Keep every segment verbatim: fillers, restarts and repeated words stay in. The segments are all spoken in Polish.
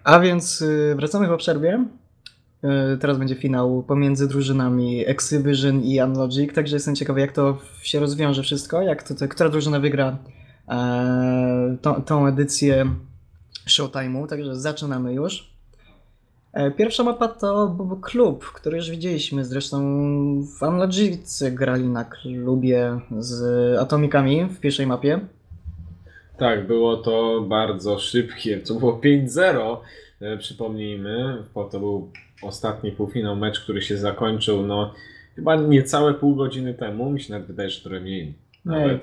A więc y, wracamy po przerwie. Y, teraz będzie finał pomiędzy drużynami Exhibition i Unlogic, także jestem ciekawy, jak to się rozwiąże wszystko, jak to, to, która drużyna wygra e, tą, tą edycję Showtime'u, także zaczynamy już. E, pierwsza mapa to był klub, który już widzieliśmy, zresztą w Unlogicy grali na klubie z Atomikami w pierwszej mapie. Tak, było to bardzo szybkie, to było pięć zero, e, przypomnijmy, bo to był ostatni półfinał, mecz, który się zakończył no chyba niecałe pół godziny temu, mi się nawet wydaje, że trochę mniej nawet.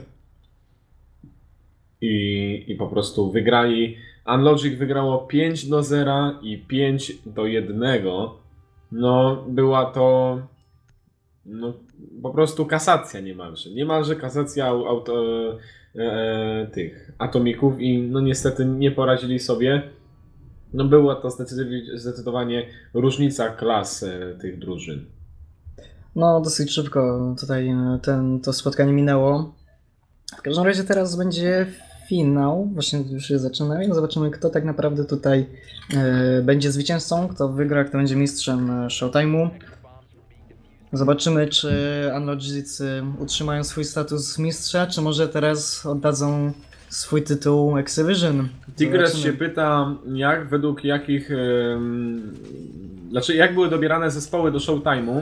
I, I po prostu wygrali, Unlogic wygrało pięć do zera i pięć do jednego, no była to no, po prostu kasacja niemalże, niemalże kasacja auto, e, tych atomików i no niestety nie poradzili sobie. No była to zdecydowanie różnica klas tych drużyn. No dosyć szybko tutaj ten, to spotkanie minęło. W każdym razie teraz będzie finał, właśnie już się zaczyna, więc zobaczymy, kto tak naprawdę tutaj e, będzie zwycięzcą, kto wygra, kto będzie mistrzem Showtime'u. Zobaczymy, czy Unlogicy utrzymają swój status mistrza, czy może teraz oddadzą swój tytuł Exhibition. Tigres się pyta, jak według jakich, yy, znaczy jak były dobierane zespoły do Showtime'u.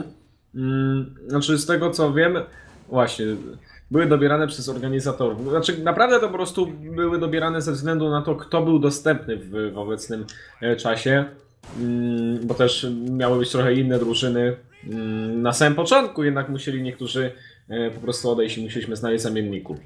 Yy, znaczy z tego co wiem, właśnie, były dobierane przez organizatorów. Znaczy naprawdę to po prostu były dobierane ze względu na to, kto był dostępny w, w obecnym czasie. Yy, bo też miały być trochę inne drużyny. Yy, na samym początku jednak musieli niektórzy yy, po prostu odejść i musieliśmy znaleźć zamienników.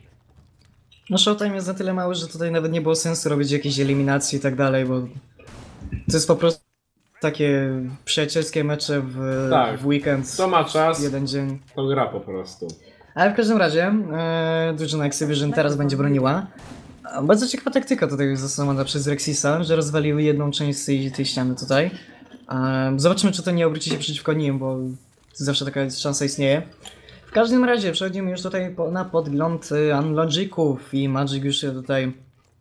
No Showtime jest na tyle mały, że tutaj nawet nie było sensu robić jakiejś eliminacji i tak dalej, bo to jest po prostu takie przyjacielskie mecze w, tak, w weekend. To ma czas, jeden dzień. To gra po prostu. Ale w każdym razie e, drużyna Exhibition teraz będzie broniła. Bardzo ciekawa taktyka tutaj zastosowana przez Rexisa, że rozwaliły jedną część tej, tej ściany tutaj. E, zobaczymy, czy to nie obróci się przeciwko nim, bo zawsze taka szansa istnieje. W każdym razie przechodzimy już tutaj po, na podgląd Unlogiców i Magic już się tutaj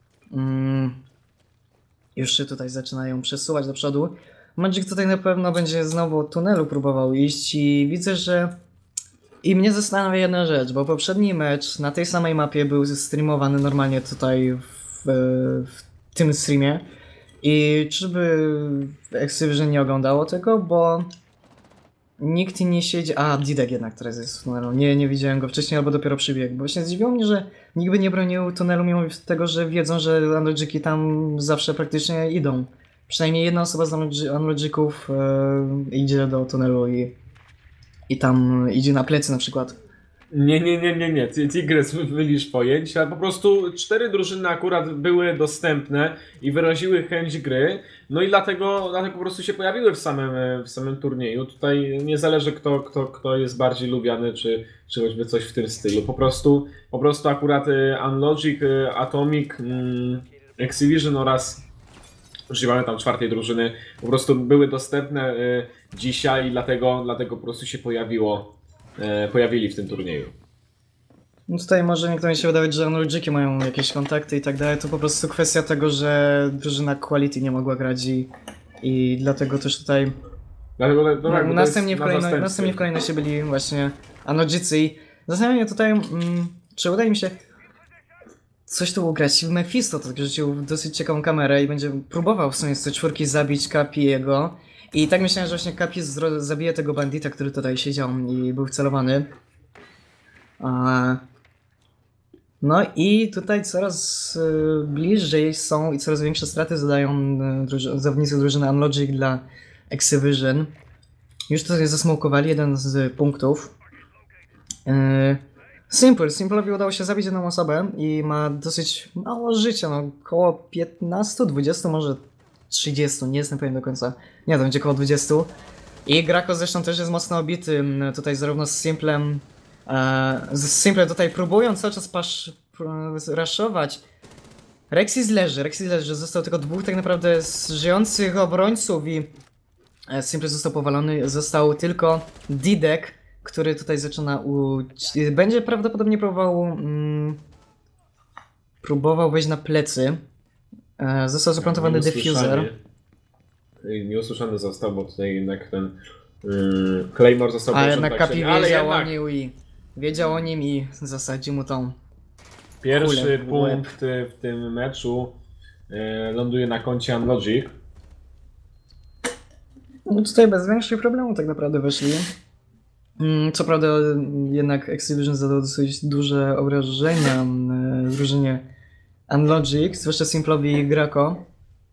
mm, już się tutaj zaczynają przesuwać do przodu. Magic tutaj na pewno będzie znowu tunelu próbował iść i widzę, że i mnie zastanawia jedna rzecz, bo poprzedni mecz na tej samej mapie był streamowany normalnie tutaj w, w tym streamie i czyżby Exhibition nie oglądało tego, bo nikt nie siedzi... A, Didek jednak teraz jest w tunelu. Nie, nie widziałem go wcześniej, albo dopiero przybiegł. Bo właśnie zdziwiło mnie, że nikt by nie bronił tunelu, mimo tego, że wiedzą, że Unlogiki tam zawsze praktycznie idą. Przynajmniej jedna osoba z Unlogików e, idzie do tunelu i, i tam idzie na plecy na przykład. Nie, nie, nie, nie, nie. Tigres, mylisz pojęcia. Po prostu cztery drużyny akurat były dostępne i wyraziły chęć gry. No i dlatego, dlatego po prostu się pojawiły w samym, w samym turnieju. Tutaj nie zależy kto, kto, kto jest bardziej lubiany, czy, czy choćby coś w tym stylu. Po prostu, po prostu akurat Unlogic, Atomic, Exhibition oraz używamy tam czwartej drużyny. Po prostu były dostępne dzisiaj i dlatego, dlatego po prostu się pojawiło. Pojawili w tym turnieju. No tutaj może niektórym się wydawać, że Unlogiki mają jakieś kontakty i tak dalej. To po prostu kwestia tego, że drużyna Quality nie mogła grać i, i dlatego też tutaj dlatego, no, tak, no, następnie, w kolejno, następnie w kolejności byli właśnie Unlogicy i zastanawiam mnie tutaj, mm, czy uda im się coś tu ugrać. Mephisto to rzucił dosyć ciekawą kamerę i będzie próbował w sumie z tej czwórki zabić Capiego. I tak myślałem, że właśnie Capi zabije tego bandita, który tutaj siedział i był wcelowany. No i tutaj coraz bliżej są i coraz większe straty zadają druży zawodnicy drużyny Unlogic dla Exhibition. Już tutaj zasmokowali jeden z punktów. Simple. Simple'owi udało się zabić jedną osobę i ma dosyć mało życia, no około piętnaście dwadzieścia może trzydzieści, nie jestem pewien do końca. Nie, to będzie około dwadzieścia. I Grako zresztą też jest mocno obity tutaj zarówno z Simplem. E, z Simplem tutaj próbują cały czas pasz, raszować. Rexis leży, Rexis leży, został tylko dwóch tak naprawdę z żyjących obrońców i Simple został powalony, został tylko Didek, który tutaj zaczyna u... będzie prawdopodobnie próbował mm, próbował wejść na plecy. Został zaplantowany diffuser. nieusłyszany został, bo tutaj jednak ten yy, Claymore został A poruszony jednak tak Kapi średnio, ale wiedział jednak o nim i wiedział o nim i zasadził mu tą. pierwszy kulę w łeb. punkt w tym meczu yy, ląduje na koncie Unlogic. No tutaj bez większych problemów tak naprawdę weszli. Mm, Co prawda jednak Activision zadał dosyć duże obrażenia e, drużynie Unlogic, zwłaszcza Simplowi i Graco.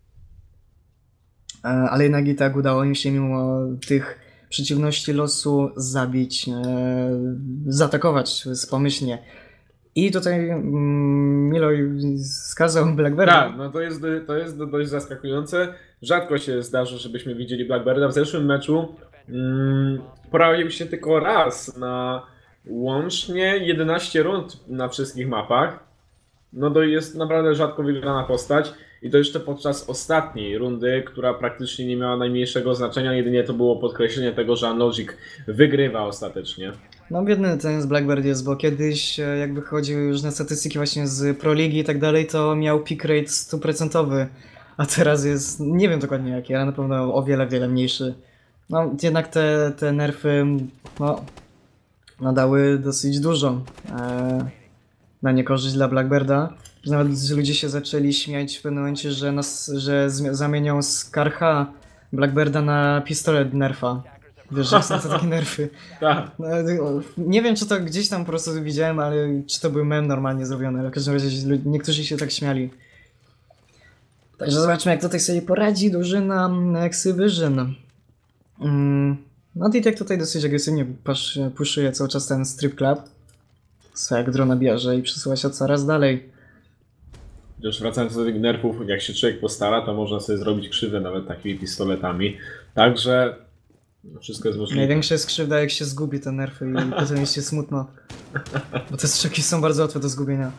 E, Ale jednak i tak udało im się mimo tych przeciwności losu zabić, e, zaatakować pomyślnie. I tutaj mm, Miloj skazał Blackbirda. Tak, no to jest, to jest dość zaskakujące. Rzadko się zdarza, żebyśmy widzieli Blackbirda. W zeszłym meczu mm, pojawił się tylko raz na łącznie jedenaście rund na wszystkich mapach. No to jest naprawdę rzadko wygrana postać. I to jeszcze podczas ostatniej rundy, która praktycznie nie miała najmniejszego znaczenia. Jedynie to było podkreślenie tego, że Unlogic wygrywa ostatecznie. No biedny ten z Blackbird jest, bo kiedyś e, jakby chodził już na statystyki właśnie z Pro Ligi i tak dalej, to miał pick rate stuprocentowy, a teraz jest, nie wiem dokładnie jaki, ale na pewno o wiele, wiele mniejszy. No jednak te, te nerfy, no, nadały dosyć dużo e, na niekorzyść dla Blackbirda. Że nawet ludzie się zaczęli śmiać w pewnym momencie, że, nas, że zmi- zamienią z Karcha Blackbirda na pistolet nerfa. Wiesz, że są to takie nerfy. Tak. No, nie wiem, czy to gdzieś tam po prostu widziałem, ale czy to był mem normalnie zrobiony, ale w każdym razie lu- niektórzy się tak śmiali. Także zobaczmy, jak tutaj sobie poradzi drużyna Activision. Mm, no i jak tutaj dosyć agresywnie pasz, puszuje cały czas ten strip club. Jak drona bierze i przesuwa się coraz dalej. Już wracając do tych nerfów, jak się człowiek postara, to można sobie zrobić krzywdę nawet takimi pistoletami. Także no, wszystko jest możliwe. Największa jest krzywda, jak się zgubi te nerfy i potem jest się smutno. Bo te strzeki są bardzo łatwe do zgubienia.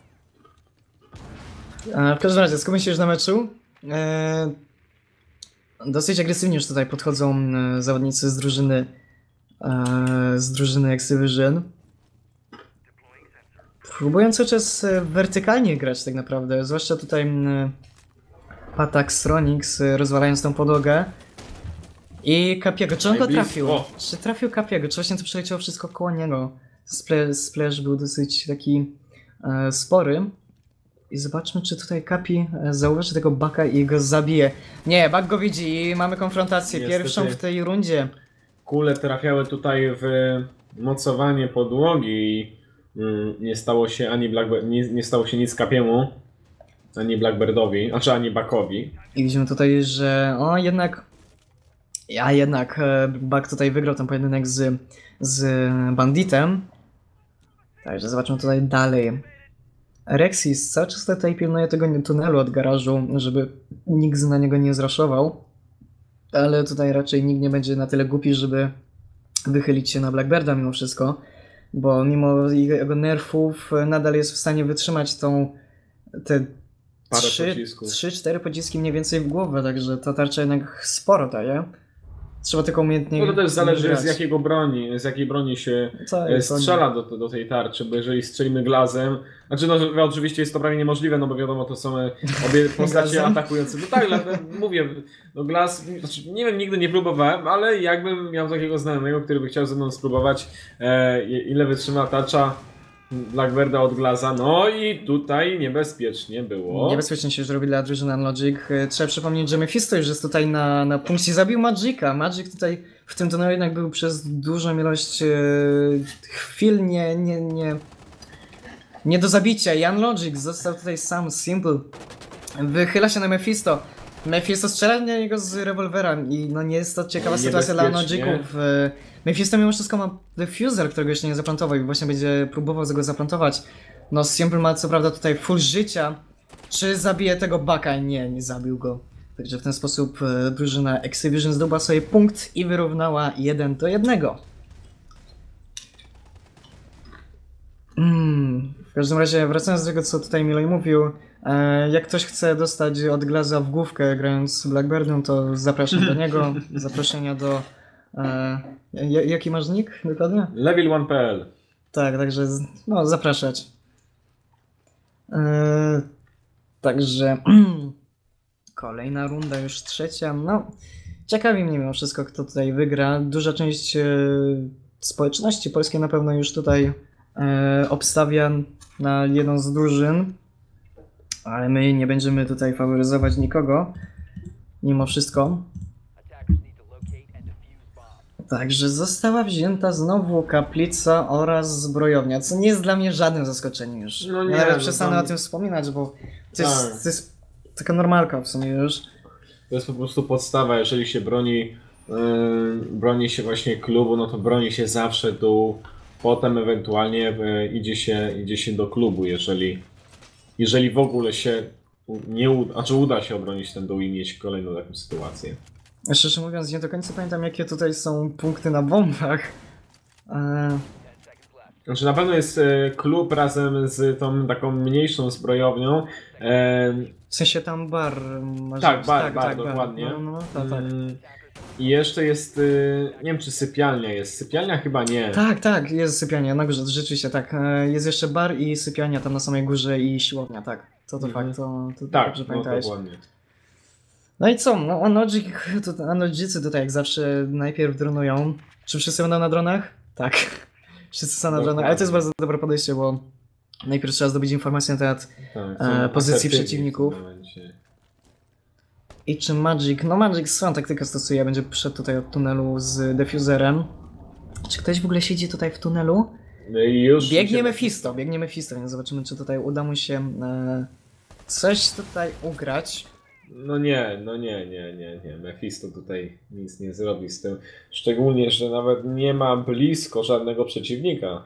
A w każdym razie, skupmy się już na meczu. Eee, dosyć agresywnie już tutaj podchodzą e, zawodnicy z drużyny e, z drużyny Activision. Próbują cały czas e, wertykalnie grać tak naprawdę, zwłaszcza tutaj e, Patax Ronix e, rozwalając tą podłogę. I Kapiego, czy on go Najbliżej- trafił? o! Czy trafił Kapiego? Czy właśnie to przeleciało wszystko koło niego? Sple- Splash był dosyć taki e, spory. I zobaczmy, czy tutaj Kapi e, zauważy tego Baka i go zabije. Nie, Bak go widzi i mamy konfrontację Niestety. pierwszą w tej rundzie. Kule trafiały tutaj w mocowanie podłogi i mm, nie stało się ani Blackbird, nie, nie stało się nic Kapiemu, ani Blackbirdowi, znaczy ani Bakowi. I widzimy tutaj, że o jednak... Ja jednak e, Bak tutaj wygrał ten pojedynek z, z Banditem. Także zobaczmy tutaj dalej. Rexis cały czas tutaj pilnuje tego tunelu od garażu, żeby nikt na niego nie zraszował. Ale tutaj raczej nikt nie będzie na tyle głupi, żeby wychylić się na Blackbirda mimo wszystko. Bo mimo jego nerfów nadal jest w stanie wytrzymać tą te Parę trzy, pocisków. trzy, cztery pociski mniej więcej w głowę, także ta tarcza jednak sporo daje. Trzeba tylko umiejętnie No to też zależy grać. z jakiego broni, z jakiej broni się Tak, e, to- strzela do, do tej tarczy, bo jeżeli strzelimy glazem, znaczy no że- oczywiście jest to prawie niemożliwe, no bo wiadomo to są e, obie postacie Glazem? atakujące. No tak, dlatego mówię, no glaz, znaczy, nie wiem, nigdy nie próbowałem, ale jakbym miał takiego znajomego, który by chciał ze mną spróbować e, ile wytrzyma tarcza Blackbirda od glaza, no i tutaj niebezpiecznie było. Niebezpiecznie się już robi dla drużyny Unlogic. E, Trzeba przypomnieć, że Mephisto już jest tutaj na, na punkcie. Zabił Magica. Magic tutaj w tym tunelu jednak był przez dużą ilość e, chwil nie, nie, nie, nie do zabicia. I Unlogic został tutaj sam, Simple. Wychyla się na Mephisto. Mephisto strzela na niego z rewolwera i no nie jest to ciekawa sytuacja dla Niebezpiecznie. Unlogiców. E, Mephisto mimo wszystko ma defuser, którego jeszcze nie zaplantował i właśnie będzie próbował go zaplantować. No Simple ma co prawda tutaj full życia. Czy zabije tego Baka? Nie, nie zabił go. Także w ten sposób e, drużyna Activision zdobyła sobie punkt i wyrównała jeden do jednego. Mm, w każdym razie, wracając do tego, co tutaj Miloj mówił, e, jak ktoś chce dostać od Glaza w główkę grając z Blackbirdem, to zapraszam do niego. Zaproszenia do... E, j- jaki masz nick dokładnie? Level one kropka p l. Tak, także z- no, zapraszać. E, także Kolejna runda, już trzecia. No, ciekawi mnie mimo wszystko, kto tutaj wygra. Duża część e, społeczności polskiej na pewno już tutaj e, obstawia na jedną z drużyn. Ale my nie będziemy tutaj faworyzować nikogo. Mimo wszystko. Także została wzięta znowu kaplica oraz zbrojownia, co nie jest dla mnie żadnym zaskoczeniem już. No nie, ja nawet no przestanę tam- o tym wspominać, bo to Tak. jest, to jest taka normalka w sumie już. To jest po prostu podstawa, jeżeli się broni, yy, broni się właśnie klubu, no to broni się zawsze dół, potem ewentualnie yy, idzie się, idzie się do klubu, jeżeli, jeżeli w ogóle się u- nie uda, znaczy uda się obronić ten dół i mieć kolejną taką sytuację. Szczerze mówiąc, nie do końca pamiętam, jakie tutaj są punkty na bombach. Eee, Znaczy na pewno jest yy, klub razem z tą taką mniejszą zbrojownią. Yy, w sensie tam bar. Może Tak, być. bar, bar, dokładnie. No, no, tak, tak. mm, I jeszcze jest, yy, nie wiem czy sypialnia jest, sypialnia chyba nie. Tak, tak, jest sypialnia na górze, rzeczywiście tak. E, Jest jeszcze bar i sypialnia tam na samej górze i siłownia, tak. To to Mhm. fakt, to, to Tak, dobrze no pamiętałeś. dokładnie. No i co? No, Anodzik, to, Anodzicy tutaj jak zawsze najpierw dronują. Czy wszyscy będą na dronach? Tak. Wszyscy są na dronach, ale to jest bardzo dobre podejście, bo najpierw trzeba zdobyć informacje na temat Tak, E, są pozycji asertywni przeciwników. w tym momencie. i czy Magic, no Magic swoją taktykę stosuje, będzie przyszedł tutaj od tunelu z defuserem. Czy ktoś w ogóle siedzi tutaj w tunelu? No i już Biegnie się- Mephisto, biegnie Mephisto, więc zobaczymy, czy tutaj uda mu się e, coś tutaj ugrać. No nie, no nie, nie, nie, nie. Mephisto tutaj nic nie zrobi z tym. Szczególnie, że nawet nie ma blisko żadnego przeciwnika.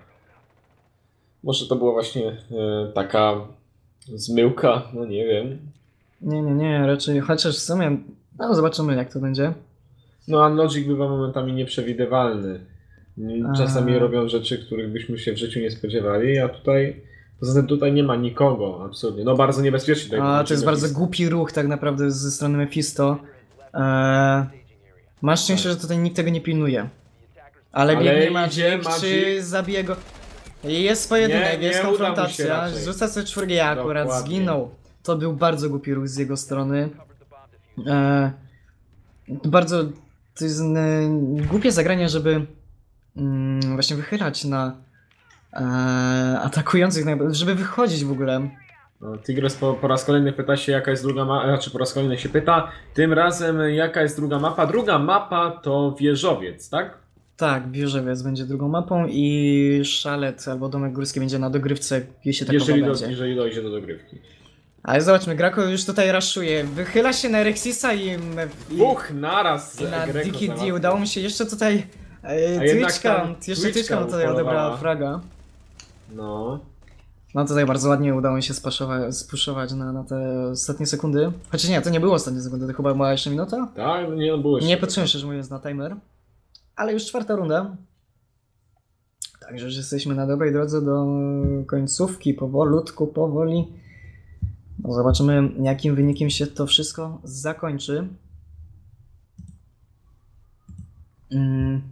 Może to była właśnie e, taka zmyłka, no nie wiem. Nie, nie, nie, raczej, chociaż w sumie, no zobaczymy jak to będzie. No a Logic bywa momentami nieprzewidywalny. Czasami A. robią rzeczy, których byśmy się w życiu nie spodziewali, a tutaj... Poza tym tutaj nie ma nikogo, absolutnie. No bardzo niebezpiecznie tutaj. A, to wychodzi jest bardzo Mephisto. głupi ruch tak naprawdę ze strony Mephisto. Eee, masz szczęście, że tutaj nikt tego nie pilnuje. Ale, Ale biegnie idzie Magic, Magic. czy zabije go? Jest pojedynek, Nie, jest nie uda mu się konfrontacja, raczej. rzuca sobie czwórkę, ja akurat Dokładnie. zginął. To był bardzo głupi ruch z jego strony. Eee, bardzo, to jest e, głupie zagranie, żeby mm, właśnie wychylać na e, atakujących, najba- żeby wychodzić w ogóle. No, Tigres po, po raz kolejny pyta się, jaka jest druga mapa, znaczy po raz kolejny się pyta, tym razem jaka jest druga mapa. Druga mapa to wieżowiec, tak? Tak, Wieżowiec będzie drugą mapą i Szalet albo Domek Górski będzie na dogrywce, jeśli takowa Jeżeli, do, będzie. jeżeli dojdzie do dogrywki. Ale zobaczmy, Grako już tutaj raszuje, wychyla się na Rexisa i, i, Uch, naraz z i na Greco Diki D. załatwił. Udało mi się jeszcze tutaj e, A jednak Twitchka, tam jeszcze Twitchka Twitchka tutaj upolowała. odebrała fraga. No. No tutaj bardzo ładnie udało mi się spaszować, spuszować na, na te ostatnie sekundy. Chociaż nie, to nie było ostatnie sekundy, to chyba była jeszcze minuta? Tak, no nie no było jeszcze. Nie patrzyłem szczerze mówiąc na timer. Ale już czwarta runda. Także już jesteśmy na dobrej drodze do końcówki, powolutku, powoli. No zobaczymy, jakim wynikiem się to wszystko zakończy. Mm.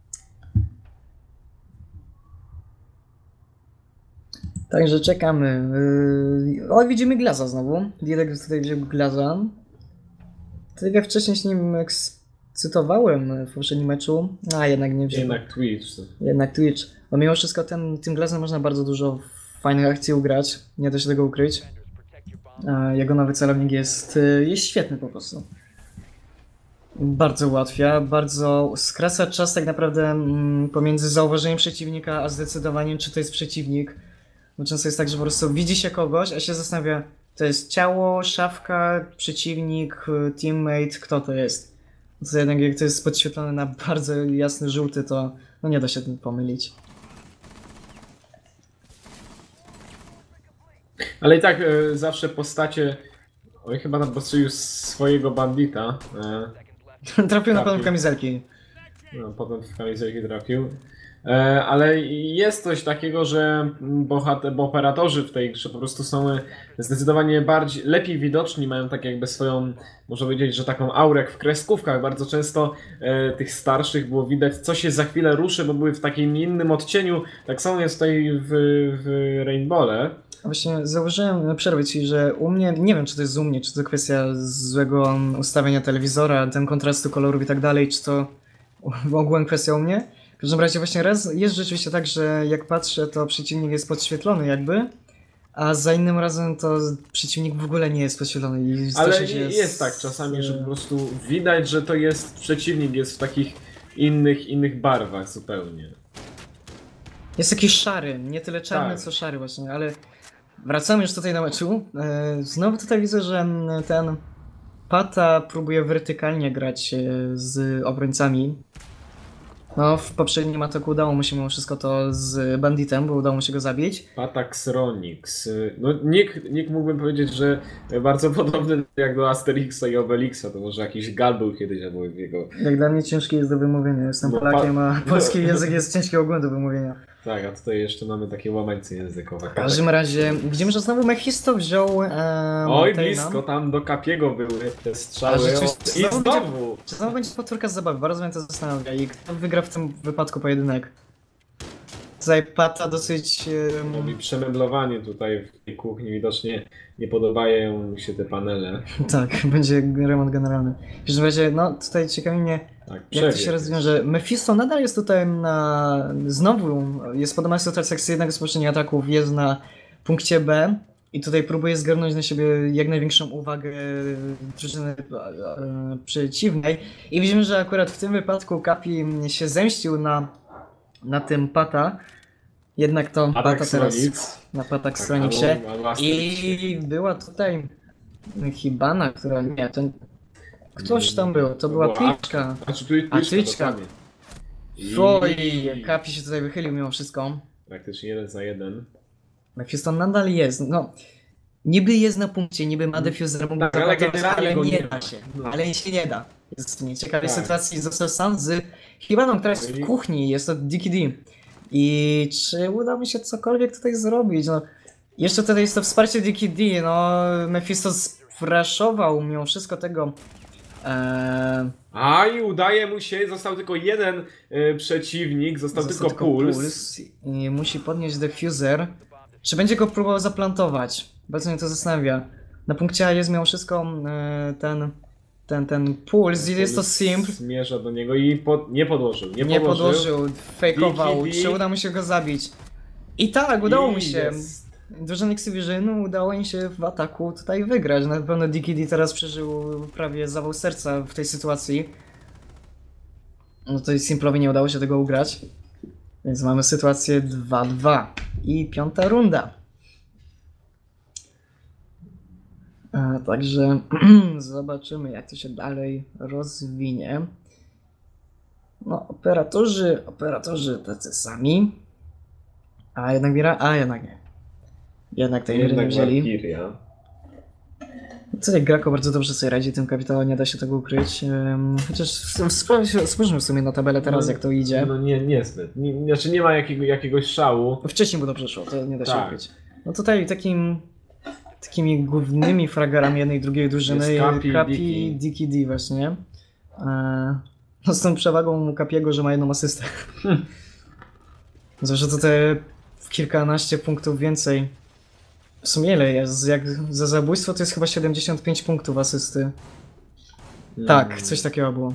Także czekamy. Yy, O, widzimy Glaza znowu. Direk tutaj wziął Glaza. Tak jak wcześniej z nim ekscytowałem w poprzednim meczu, a jednak nie wziął. Jednak Twitch. Jednak Twitch. Bo mimo wszystko ten, tym Glazem można bardzo dużo fajnych akcji ugrać. Nie da się tego ukryć. A jego nowy celownik jest, y, jest świetny po prostu. Bardzo ułatwia, bardzo skraca czas tak naprawdę mm, pomiędzy zauważeniem przeciwnika, a zdecydowaniem, czy to jest przeciwnik. Bo często jest tak, że po prostu widzi się kogoś, a się zastanawia, to jest ciało, szafka, przeciwnik, y, teammate, kto to jest. To jednak jak to jest podświetlone na bardzo jasny żółty, to no nie da się tym pomylić. Ale i tak e, zawsze postacie. Oj, chyba tam postrzelił swojego bandita. E, Trafił na Trafił. pewno kamizelki. no, potem w kamizelki trafił. E, ale jest coś takiego, że bohat- bo operatorzy w tej grze po prostu są zdecydowanie bardziej, lepiej widoczni, mają tak jakby swoją, można powiedzieć, że taką aurę jak w kreskówkach. Bardzo często e, tych starszych było widać, co się za chwilę ruszy, bo były w takim innym odcieniu. Tak samo jest tutaj w, w Rainbowle. Właśnie zauważyłem, przerwę ci, że u mnie, nie wiem czy to jest u mnie, czy to kwestia złego ustawienia telewizora, ten kontrastu kolorów i tak dalej, czy to w ogóle kwestia u mnie. W każdym razie właśnie raz jest rzeczywiście tak, że jak patrzę, to przeciwnik jest podświetlony jakby, a za innym razem to przeciwnik w ogóle nie jest podświetlony. I Ale strasznie się jest tak czasami, że po prostu widać, że to jest, przeciwnik jest w takich innych, innych barwach zupełnie. Jest jakiś szary, nie tyle czarny, Tak. co szary właśnie, ale wracamy już tutaj na meczu. E, Znowu tutaj widzę, że ten Pata próbuje wertykalnie grać e, z obrońcami. No, w poprzednim ataku udało mu się mimo wszystko to z Banditem, bo udało mu się go zabić. Patax Ronix. No nick, nick mógłbym powiedzieć, że bardzo podobny jak do Asterixa i Obelixa, to może jakiś Gal był kiedyś, albo jego... Jak dla mnie ciężki jest do wymówienia, jestem No, Polakiem, pa- a polski język jest ciężki ogólnie do wymówienia. Tak, a tutaj jeszcze mamy takie łamańce językowe. W każdym razie widzimy, że znowu Mephisto wziął e, Oj, Montaigne. blisko, tam do Kapiego były te A strzały. rzeczywiście, I znowu znowu! Czy znowu będzie powtórka z zabawy? Bardzo mnie to zastanawia. I kto wygra w tym wypadku pojedynek? Tutaj Pata dosyć... em, Robi przemeblowanie tutaj w tej kuchni, widocznie nie podobają mu się te panele. tak, będzie remont generalny. W każdym razie, no tutaj ciekawi mnie, Tak, jak to przebieg. się rozwiąże. Mephisto nadal jest tutaj na... Znowu jest podobna sytuacja jak z jednego z poprzednich ataków. Jest na punkcie B i tutaj próbuje zgarnąć na siebie jak największą uwagę drużyny e, e, przeciwnej. I widzimy, że akurat w tym wypadku Kapi się zemścił na, na tym Pata. Jednak to Pata Atak teraz Stronic. na Patak Tak, Stroniksie. albo- albo Asterixie. I była tutaj Hibana, która nie, to ktoś tam był, to była Twitchka. Znaczy tu jest A, Twitchka. dokładnie. I- Oj, Kapi się tutaj wychylił mimo wszystko. Praktycznie jeden za jeden. Mephisto nadal jest, no. Niby jest na punkcie, niby ma defuser, mógł Tak, ale zaatakować, generalnie ale go nie nie da ma. się. No. Ale się nie da. Jest w nieciekawej Tak. sytuacji, został sam z Hibaną, która jest w No i- kuchni, jest to Diki D. I czy uda mi się cokolwiek tutaj zrobić? No, jeszcze tutaj jest to wsparcie Diki D, no Mephisto spraszował mimo wszystko tego. Eee, A i udaje mu się, został tylko jeden e, przeciwnik, został, został tylko puls. i musi podnieść defuser. Czy będzie go próbował zaplantować? Bardzo mnie to zastanawia. Na punkcie A jest mimo wszystko e, ten, ten, ten puls i jest to simp. Zmierza do niego i pod, nie podłożył. Nie, Nie podłożył. podłożył, fejkował. Diki D. Czy uda mu się go zabić? I tak, udało I mu się. jest. Drużyny Xyvision udało im się w ataku tutaj wygrać. Na pewno Diki D teraz przeżył prawie zawał serca w tej sytuacji. No to Simplowi nie udało się tego ugrać. Więc mamy sytuację dwa dwa. I piąta runda. E, także zobaczymy jak to się dalej rozwinie. No operatorzy, operatorzy tacy sami. A jednak Mira? A jednak nie. Jednak tej gry nie Jednak wzięli. Valkyria. Tutaj Grako bardzo dobrze sobie radzi tym kapitałem, nie da się tego ukryć. Um, chociaż spra- spójrzmy w sumie na tabelę teraz, No, jak to idzie. No nie, niezbyt. Nie, znaczy nie ma jakiego, jakiegoś szału. Wcześniej mu dobrze szło, to nie da się Tak. ukryć. No tutaj takim, takimi głównymi fragerami jednej i drugiej drużyny Jest Kapi i Kapi Diki. i Diki D właśnie. E, no z tą przewagą Kapiego, że ma jedną asystę. Zwłaszcza to te kilkanaście punktów więcej. W sumie ile jest? Jak za zabójstwo to jest chyba siedemdziesiąt pięć punktów asysty. Tak, Mm. coś takiego było.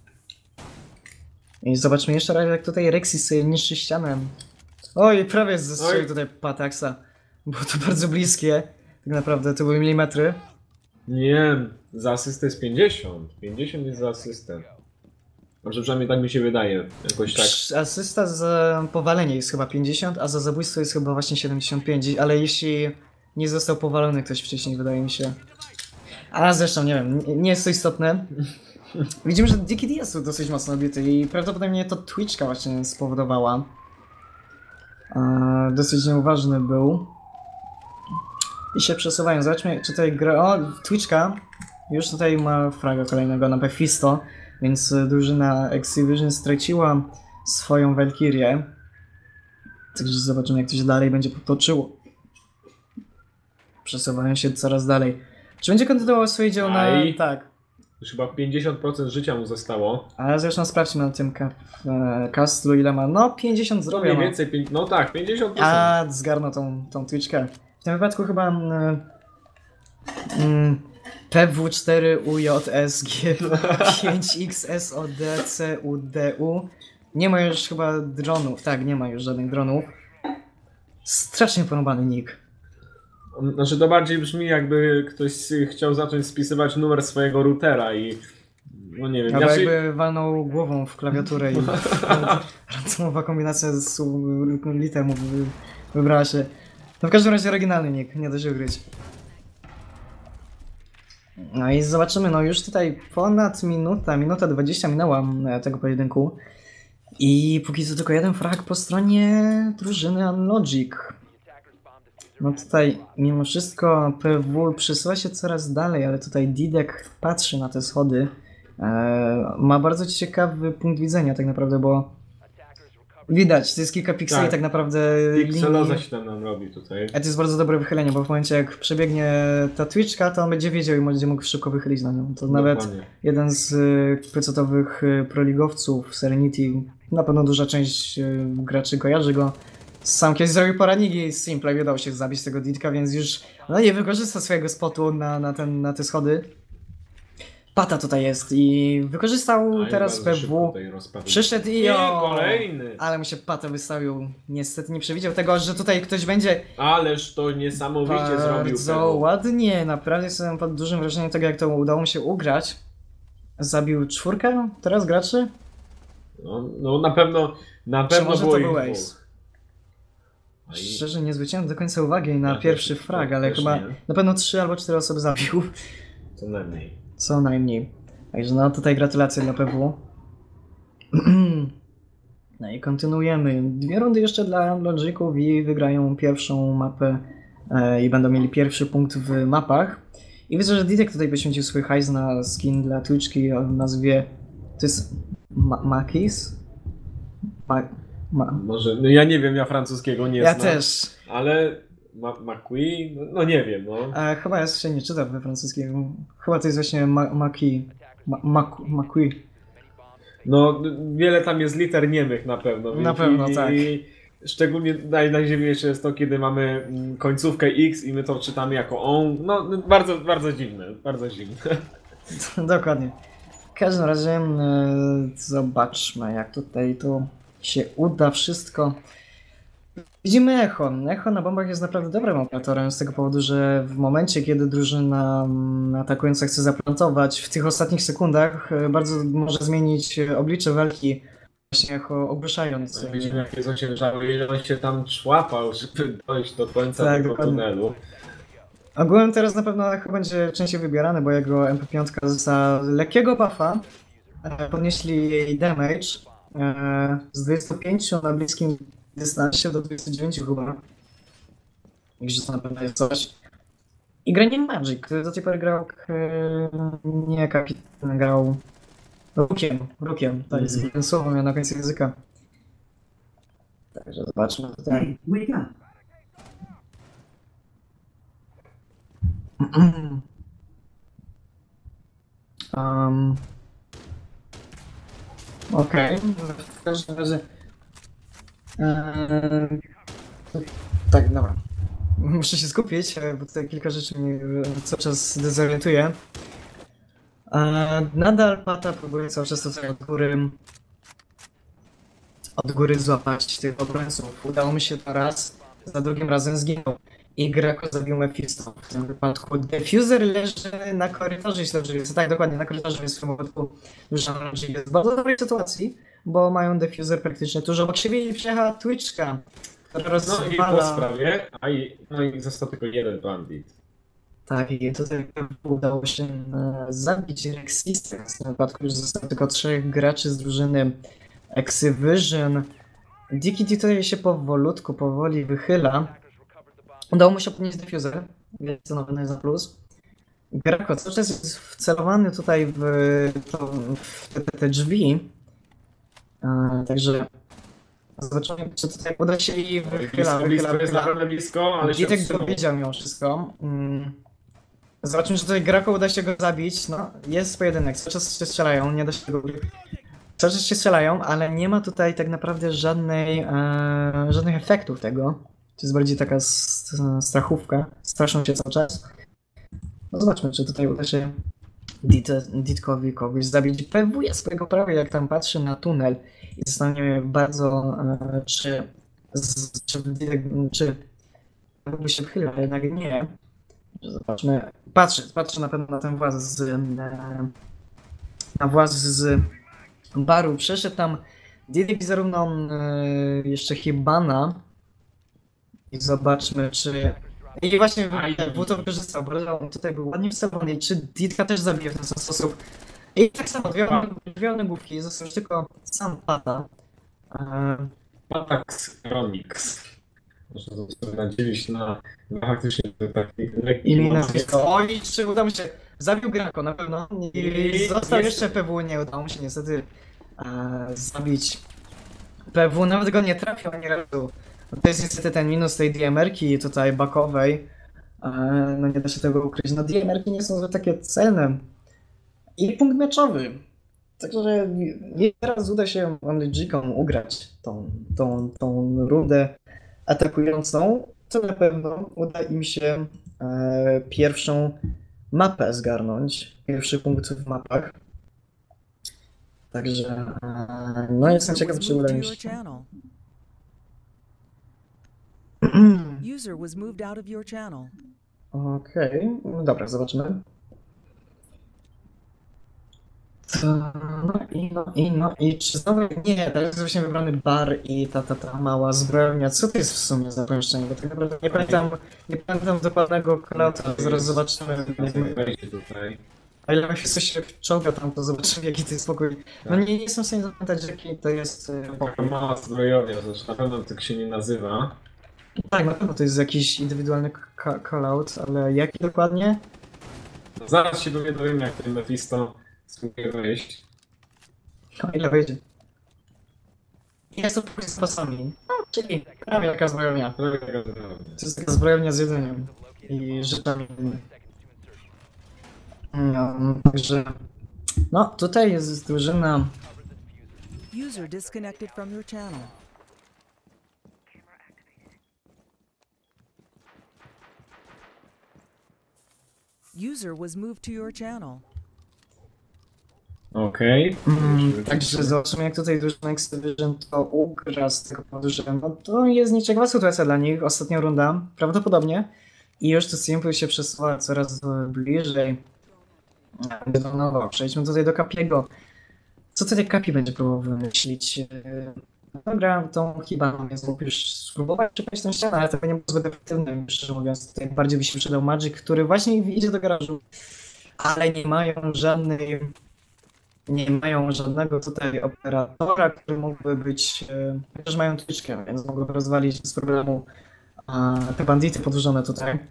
I zobaczmy jeszcze raz, jak tutaj Rexy sobie niszczy ścianę. Oj, prawie zestrzelił Oj. tutaj Pataxa. Było to bardzo bliskie. Tak naprawdę to były milimetry. Nie, za asystę jest pięćdziesiąt. pięćdziesiąt jest za asystę. Może przynajmniej tak mi się wydaje. Jakoś tak. Psz, Asysta za powalenie jest chyba pięćdziesiąt, a za zabójstwo jest chyba właśnie siedemdziesiąt pięć, ale jeśli nie został powalony ktoś wcześniej, wydaje mi się. A zresztą nie wiem, nie- nie jest to istotne. Widzimy, że Diki D jest tu dosyć mocno obity i prawdopodobnie to Twitchka właśnie spowodowała. Eee, dosyć nieuważny był. I się przesuwają. Zobaczmy, czy tutaj gra... O, Twitchka już tutaj ma fraga kolejnego na Mephisto, więc drużyna Xyvision straciła swoją Valkyrię. Także zobaczymy, jak to się dalej będzie potoczyło. Przesuwają się coraz dalej. Czy będzie kontynuował swoje dzieło na... Aj. Tak. Już chyba pięćdziesiąt procent życia mu zostało. Ale zresztą sprawdźmy na tym ka- e, Castlu ile ma. No pięćdziesiąt No zdrowia mniej ma. więcej, pięć- no tak, pięćdziesiąt procent. A zgarnął tą, tą Twitchkę. W tym wypadku chyba mm, mm, P W cztery U J S G pięć X S O D C U D U. Nie ma już chyba dronów, tak, nie ma już żadnych dronów. Strasznie porąbany nick. Znaczy to bardziej brzmi, jakby ktoś chciał zacząć spisywać numer swojego routera i no nie wiem. Albo Ja się... jakby walnął głową w klawiaturę i randomowa kombinacja z liter mu wy- wybrała się. No w każdym razie oryginalny nick, nie da się ukryć. No i zobaczymy, no już tutaj ponad minuta, minuta dwadzieścia minęła e, tego pojedynku. I póki co tylko jeden frag po stronie drużyny Unlogic. No tutaj mimo wszystko P W przesuwa się coraz dalej, ale tutaj Didek patrzy na te schody. E, ma bardzo ciekawy punkt widzenia tak naprawdę, bo widać, to jest kilka pikseli tak, Tak. tak naprawdę Pikseloza linii. się tam nam robi tutaj. A to jest bardzo dobre wychylenie, bo w momencie jak przebiegnie ta twitchka, to on będzie wiedział i będzie mógł szybko wychylić na nią. To nawet Dokładnie. jeden z y, pecetowych y, proligowców Serenity, na pewno duża część y, graczy kojarzy go. Sam kiedyś zrobił poraniki i z Simplay udało się zabić tego Didka, więc już no nie wykorzysta swojego spotu na, na, ten, na te schody. Pata tutaj jest i wykorzystał A i teraz bardzo szybko P W. tutaj rozpadł. Przyszedł i Nie, o, kolejny! ale mu się Pata wystawił. Niestety nie przewidział tego, że tutaj ktoś będzie. Ależ to niesamowicie zrobił Bardzo P W. ładnie, naprawdę jestem pod dużym wrażeniem tego, jak to udało mu się ugrać. Zabił czwórkę teraz graczy? No, no na pewno, na Czy pewno może było to ich był dwóch. ace? No i- Szczerze nie zwróciłem do końca uwagi na Ja pierwszy też- frag, też ale chyba nie. na pewno trzy albo cztery osoby zabił. Co najmniej. Co najmniej. Także no tutaj gratulacje dla P W. No i kontynuujemy. Dwie rundy jeszcze dla Logiców i wygrają pierwszą mapę e, i będą mieli pierwszy punkt w mapach. I widzę, że Didek tutaj poświęcił swój hajs na skin dla Twitchki o nazwie... To jest... Ma Makis? Ma ma Może, no ja nie wiem, ja francuskiego nie ja znam. też. Ale Ma Macui? No, no nie wiem, no. E, chyba ja się nie czyta we francuskiego. Chyba to jest właśnie ma Maki. Ma Maku- Makui. No wiele tam jest liter niemych na pewno. Na I, pewno, i, tak. I szczególnie naj, najdziwniejsze jest to, kiedy mamy mm, końcówkę X i my to czytamy jako on. No no, bardzo, bardzo dziwne, bardzo dziwne. Dokładnie. W każdym razie e, zobaczmy, jak tutaj to się uda wszystko. Widzimy Echo. Echo na bombach jest naprawdę dobrym operatorem z tego powodu, że w momencie, kiedy drużyna mm, atakująca chce zaplantować, w tych ostatnich sekundach e, bardzo może zmienić oblicze walki, właśnie Echo ogłuszając. e, Widzimy, jakie są ciężary, że on się tam człapał, żeby dojść do końca Tak, tego dokładnie. tunelu. Ogółem teraz na pewno Echo będzie częściej wybierany, bo jego M P pięć za lekkiego buffa e, podnieśli jej damage e, z dwudziestu pięciu na bliskim dystansie do dwudziestu dziewięciu chyba. Także to na pewno jest coś. I granie Magic, który do tej pory grał e, nie kapitan, grał Rookiem, Rookiem, to jest Mhm. mm. słowo miał na końcu języka. Także zobaczmy tutaj. Wake up. Um, Okej, w każdym razie. Eee, tak, dobra. Muszę się skupić, e, bo tutaj kilka rzeczy mnie e, cały czas dezorientuje. Eee, nadal Pata próbuje cały czas tutaj od góry od góry złapać tych obrońców. Udało mi się to raz, za drugim razem zginął. I Greco zabił Mephisto. W tym wypadku Diffuser leży na korytarzu, jeśli dobrze jest. Tak, dokładnie, na korytarzu, więc w tym wypadku Duża jest w bardzo dobrej sytuacji, bo mają Diffuser praktycznie tuż obok siebie i przyjechała Twitchka, która No i po rozwala... sprawie, a i, no i został tylko jeden bandit. Tak, i tutaj udało się e, zabić Rexista. W tym wypadku już zostało tylko trzech graczy z drużyny Exhibition. Diki tutaj się powolutku, powoli wychyla. Udało mu się podnieść diffuser, więc to na pewno jest na plus. Greco cały czas jest wcelowany tutaj w, to, w te, te drzwi. E, także zobaczymy, czy tutaj uda się i wychyla, Blisko, blisko wychyla, jest wychyla. naprawdę blisko, ale się Witek odsunął. dowiedział mimo wszystko. Mm. Zobaczymy, czy tutaj Greco uda się go zabić. No, jest pojedynek, cały czas się strzelają, nie da się tego... Cały czas się strzelają, ale nie ma tutaj tak naprawdę żadnej, e, żadnych efektów tego. To jest bardziej taka s- strachówka. Straszą się cały czas. No zobaczmy, czy tutaj uda się Dit- Ditkowi kogoś zabić. Pewuje swojego prawa, jak tam patrzy na tunel i zastanawiam się bardzo, e, czy, z, czy, Ditek, czy by się wchylił, ale jednak nie. Zobaczmy. Patrzę, patrzę na pewno na ten właz z, e, na właz z baru. Przeszedł tam Ditek zarówno e, jeszcze Hibana. I zobaczmy, czy... I właśnie W to wykorzystał, bo on tutaj był ładnie wstawany. I czy Ditka też zabije w ten sam sposób? I tak samo, dwie, dwie główki, został już tylko sam Pata. Eee, Patax Chronix. Można to sobie nadzielić na, na faktycznie taki lekki... imię i nazwisko. Oj, czy udało mi się... Zabił Grako na pewno. I I został jest- jeszcze P W, nie udało mu się niestety eee, zabić P W, nawet go nie trafił ani razu. To jest niestety ten minus tej D M R-ki tutaj bakowej. Eee, No nie da się tego ukryć. No D M R-ki nie są zbyt takie celne. I punkt meczowy. Także nie teraz uda się G-kom ugrać tą, tą, tą rundę atakującą, to na pewno uda im się e, pierwszą mapę zgarnąć. Pierwszy punkt w mapach. Także e, no jestem User ciekaw, was czy moved uda to mi your się. channel. User was moved out of your channel. Okej, no dobra, zobaczymy. To, no i no i no i czy znowu nie, teraz jest właśnie wybrany bar i ta ta ta mała zbrojownia. Co to jest w sumie za pomieszczenie? Bo tak naprawdę nie pamiętam, nie pamiętam dokładnego kolauta, zaraz zobaczymy. Wejdzie tutaj. A ile się coś się czołga tam, to zobaczymy jaki to jest pokój. No nie, nie jestem w stanie zapamiętać jaki to jest e, Taka pokój. mała zbrojownia, zresztą na pewno tak się nie nazywa. Tak, na pewno to jest jakiś indywidualny ka- callout, ale jaki dokładnie? No, zaraz się dowie- dowiemy, jak ten Mephisto spróbuje wejść. No ile wejdzie? Jest to pokój z pasami. No, czyli prawie jaka zbrojownia. Prawie taka zbrojownia. To jest taka zbrojownia z jedzeniem i rzeczami. No, także... No, tutaj jest drużyna... User disconnected from your channel. User was moved to your channel. Okej. Mm, także zobaczymy jak tutaj drużyna X-Division to ugra z tego powodu, że no to jest nieciekawa sytuacja dla nich. Ostatnia runda, prawdopodobnie. I już to Simple się przesuwa coraz bliżej. No, przejdźmy tutaj do Kapiego. Co tutaj Kapi będzie próbował wymyślić? Yy, Dobra, tą chyba więc mógł już spróbować przypaść tę ścianę, ale to nie było zbyt efektywne, szczerze mówiąc. Tutaj bardziej by się przydał Magic, który właśnie idzie do garażu, ale nie mają żadnej, nie mają żadnego tutaj operatora, który mógłby być, yy, chociaż mają Twitchkę, więc mogłyby rozwalić bez problemu a, te bandity podłożone tutaj.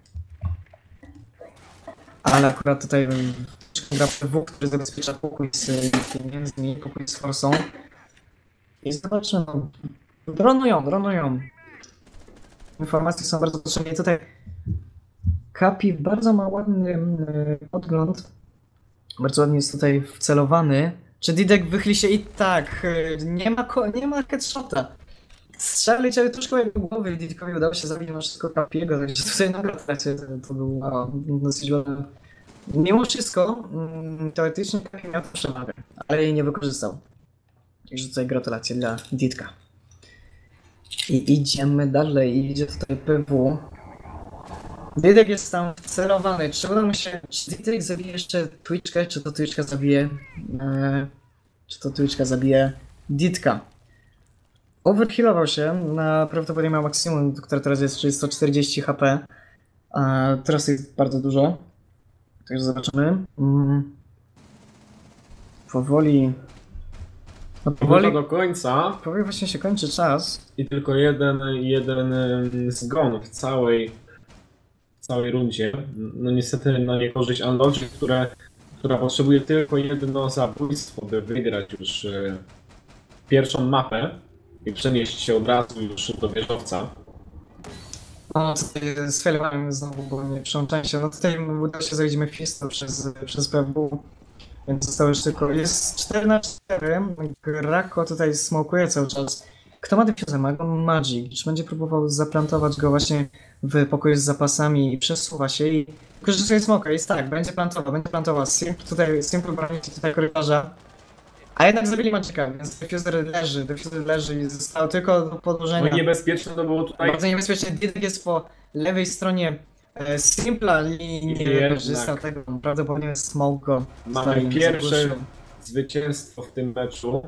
Ale akurat tutaj mm, gra P W, który zabezpiecza pokój z pieniędzmi, pokój z forsą. I zobaczmy, no, dronują, dronują. Informacje są bardzo potrzebne. I tutaj Kapi bardzo ma ładny y, podgląd. Bardzo ładnie jest tutaj wcelowany. Czy Didek wychyli się i tak, y, nie ma, ko- nie ma headshota. Strzał leciały troszkę jego głowy i Didkowi udało się zabić na wszystko Kapiego, także tutaj na tracie to, to był wow, dosyć ładny. Mimo wszystko, mm, teoretycznie Kapi miał przewagę, ale jej nie wykorzystał. Także tutaj gratulacje dla Didka. I idziemy dalej, idzie tutaj P W. Didek jest tam wcelowany, czy uda mu się, czy Didek zabije jeszcze Twitchkę, czy to Twitchka zabije, e, czy to Twitchka zabije Didka. Overhealował się, na prawdopodobnie miał maksimum, które teraz jest, czyli sto czterdzieści H P. A teraz jest bardzo dużo. Także zobaczymy. Mm. Powoli... No, Powoli powoli, do końca powoli właśnie się kończy czas. i tylko jeden, jeden em, zgon w całej, w całej rundzie. No niestety na niekorzyść Unlogic, które, która potrzebuje tylko jedno zabójstwo, by wygrać już e, pierwszą mapę i przenieść się od razu już do wieżowca. O, tutaj sfailowałem znowu, bo nie przełączałem się. No tutaj udało się zrobić Mephisto przez, przez P W. Więc zostało już tylko... Jest cztery na cztery. Grako tutaj smokuje cały czas. Kto ma defuser? Ma go Magic. Czy będzie próbował zaplantować go właśnie w pokoju z zapasami i przesuwa się i korzystuje smoka? Jest tak, będzie plantował, będzie plantował. Simple tutaj, Simple broni się tutaj korytarza. A jednak zabili Magica, więc defuser leży, defuser leży i zostało tylko do podłożenia. No niebezpieczne to było tutaj. Bardzo niebezpiecznie. Didek jest po lewej stronie e, Simpla i nie Jednak. wykorzystał tego. Prawdopodobnie smoke go. Mamy tutaj pierwsze zagłuszył. zwycięstwo w tym meczu.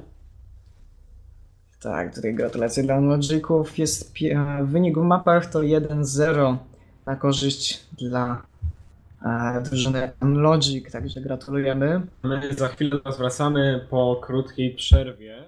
Tak, tutaj gratulacje dla Unlogików. Jest pi- e, wynik w mapach to jeden zero na korzyść dla e, drużyny Unlogic, także gratulujemy. My za chwilę do nas wracamy po krótkiej przerwie.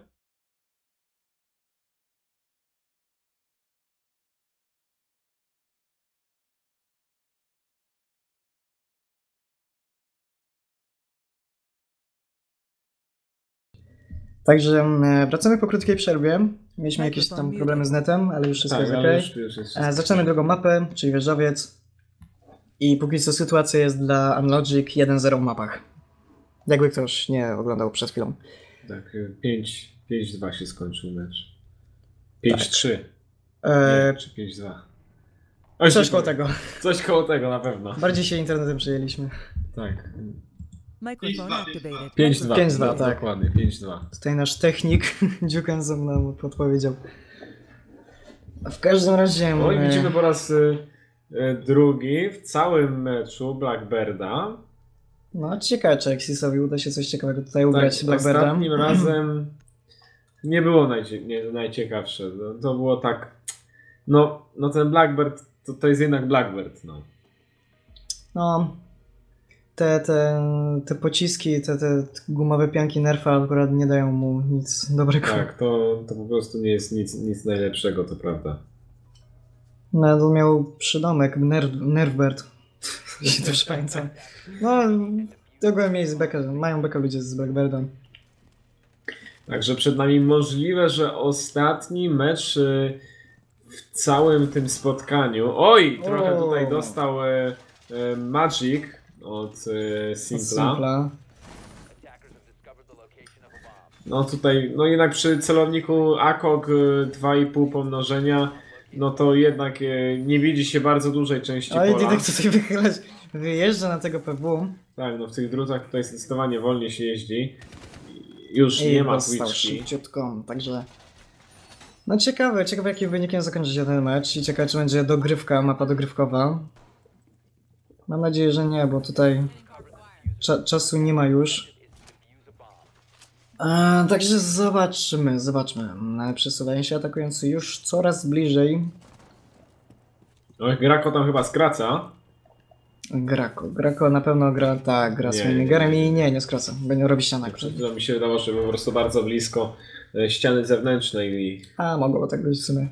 Także e, wracamy po krótkiej przerwie. Mieliśmy jakieś Microphone tam muted. problemy z netem, ale już wszystko Tak, jest ale ok. już, już jest E, Zaczynamy drugą mapę, czyli wieżowiec. I póki co sytuacja jest dla Unlogic jeden zero w mapach. Jakby ktoś nie oglądał przed chwilą. Tak, pięć dwa się skończył mecz. pięć trzy. E, Nie, czy pięć dwa. Oj, coś się koło powiem. tego. Coś koło tego na pewno. Bardziej się internetem przejęliśmy. Tak. Microphone activated. pięć dwa. pięć dwa, tak. Dokładnie, pięć dwa. Tutaj nasz technik Dziukenson nam podpowiedział. A w każdym razie... No i e, widzimy po raz y, y, drugi w całym meczu Blackbirda. No ciekawe, czy Exisowi uda się coś ciekawego tutaj ugrać Tak, Blackbirdem. ostatnim razem nie było najcie, nie, najciekawsze. No, to było tak... No, no ten Blackbird to, to jest jednak Blackbird, no. No, te, te, te pociski, te, te gumowe pianki Nerfa akurat nie dają mu nic dobrego. Tak, to, to po prostu nie jest nic, nic najlepszego, to prawda. No, to miał przydomek Nerf, Nerfbird. Jeśli też pamiętam. No, tego mieli z bekę, mają bekę ludzie z Blackbirdem. Także przed nami możliwe, że ostatni mecz y, w całym tym spotkaniu. Oj, trochę O. tutaj dostał y, y, Magic od y, Simpla. Simpla. No tutaj, no jednak przy celowniku A K O G y, dwa i pół pomnożenia, no to jednak y, nie widzi się bardzo dużej części Oj, pola. Didek tutaj wychylać, wyjeżdża na tego P W. Tak, no w tych drutach tutaj zdecydowanie wolniej się jeździ. Już I nie ma dostał switchki. szybciutko, także... No ciekawe, ciekawe jakim wynikiem zakończy się ten mecz i ciekawe czy będzie dogrywka, mapa dogrywkowa. Mam nadzieję, że nie, bo tutaj cza czasu nie ma już. A, także zobaczymy, zobaczmy. Przesuwają się atakujący już coraz bliżej. No, Grako tam chyba skraca. Grako, Grako na pewno gra, tak, gra Nie, swoim nie, gerem nie, i nie, nie skraca, będzie robi ścianek. To mi się wydawało, że po prostu bardzo blisko e, ściany zewnętrznej i A, mogło tak być w sumie.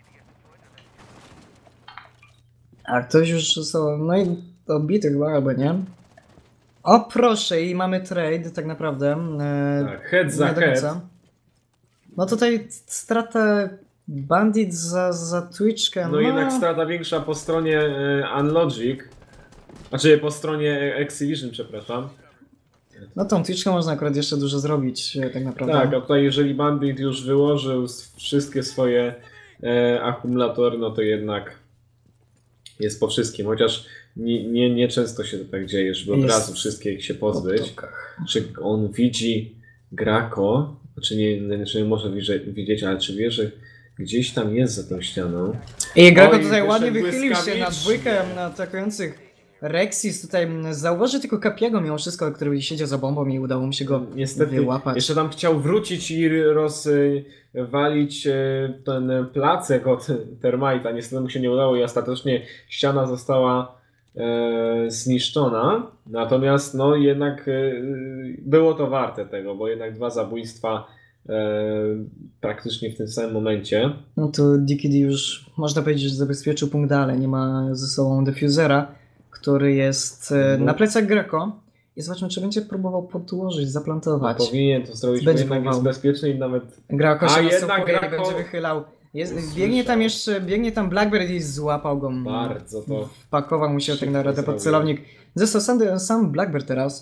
A ktoś już został, no i obity chyba, albo nie? O proszę, i mamy trade tak naprawdę. E, tak, head za nie do head. końca. No tutaj strata Bandit za, za Twitchkę. No jednak strata większa po stronie e, Unlogic. Znaczy po stronie Exhibition, przepraszam. No tą Twitchką można akurat jeszcze dużo zrobić, e, tak naprawdę. Tak, a tutaj jeżeli Bandit już wyłożył s- wszystkie swoje e, akumulatory, no to jednak jest po wszystkim. Chociaż nie, nie, nie często się to tak dzieje, żeby od Jest razu wszystkie ich się Po pozbyć. tokach. Czy on widzi Grako? Czy nie, czy nie może widze- widzieć, ale czy wie, że gdzieś tam jest za tą ścianą? I Grako Oj, tutaj wyszedł ładnie wychylił się na błyskawicznie. dwójkę na atakujących. Rexis tutaj zauważy tylko Kapiego mimo wszystko, który siedział za bombą i udało mu się go Niestety wyłapać. jeszcze tam chciał wrócić i rozwalić ten placek od Termite'a. Niestety mu się nie udało i ostatecznie ściana została e, zniszczona. Natomiast no jednak e, było to warte tego, bo jednak dwa zabójstwa e, praktycznie w tym samym momencie. No to D K D już można powiedzieć, że zabezpieczył punkt dalej. Nie ma ze sobą defusera, który jest e, Mhm. na plecach Greco. I zobaczmy, czy będzie próbował podłożyć, zaplantować. Powinien to zrobić, Będzie bo jednak jest próbował. bezpieczny i nawet Greco A się jednak jednak Greco- będzie wychylał. Jest, Słyszał. biegnie tam jeszcze, biegnie tam Blackbird i złapał go. bardzo to... Wpakował mu się tak szybko naprawdę pod zrobił. celownik. Został sam, sam Blackbird teraz.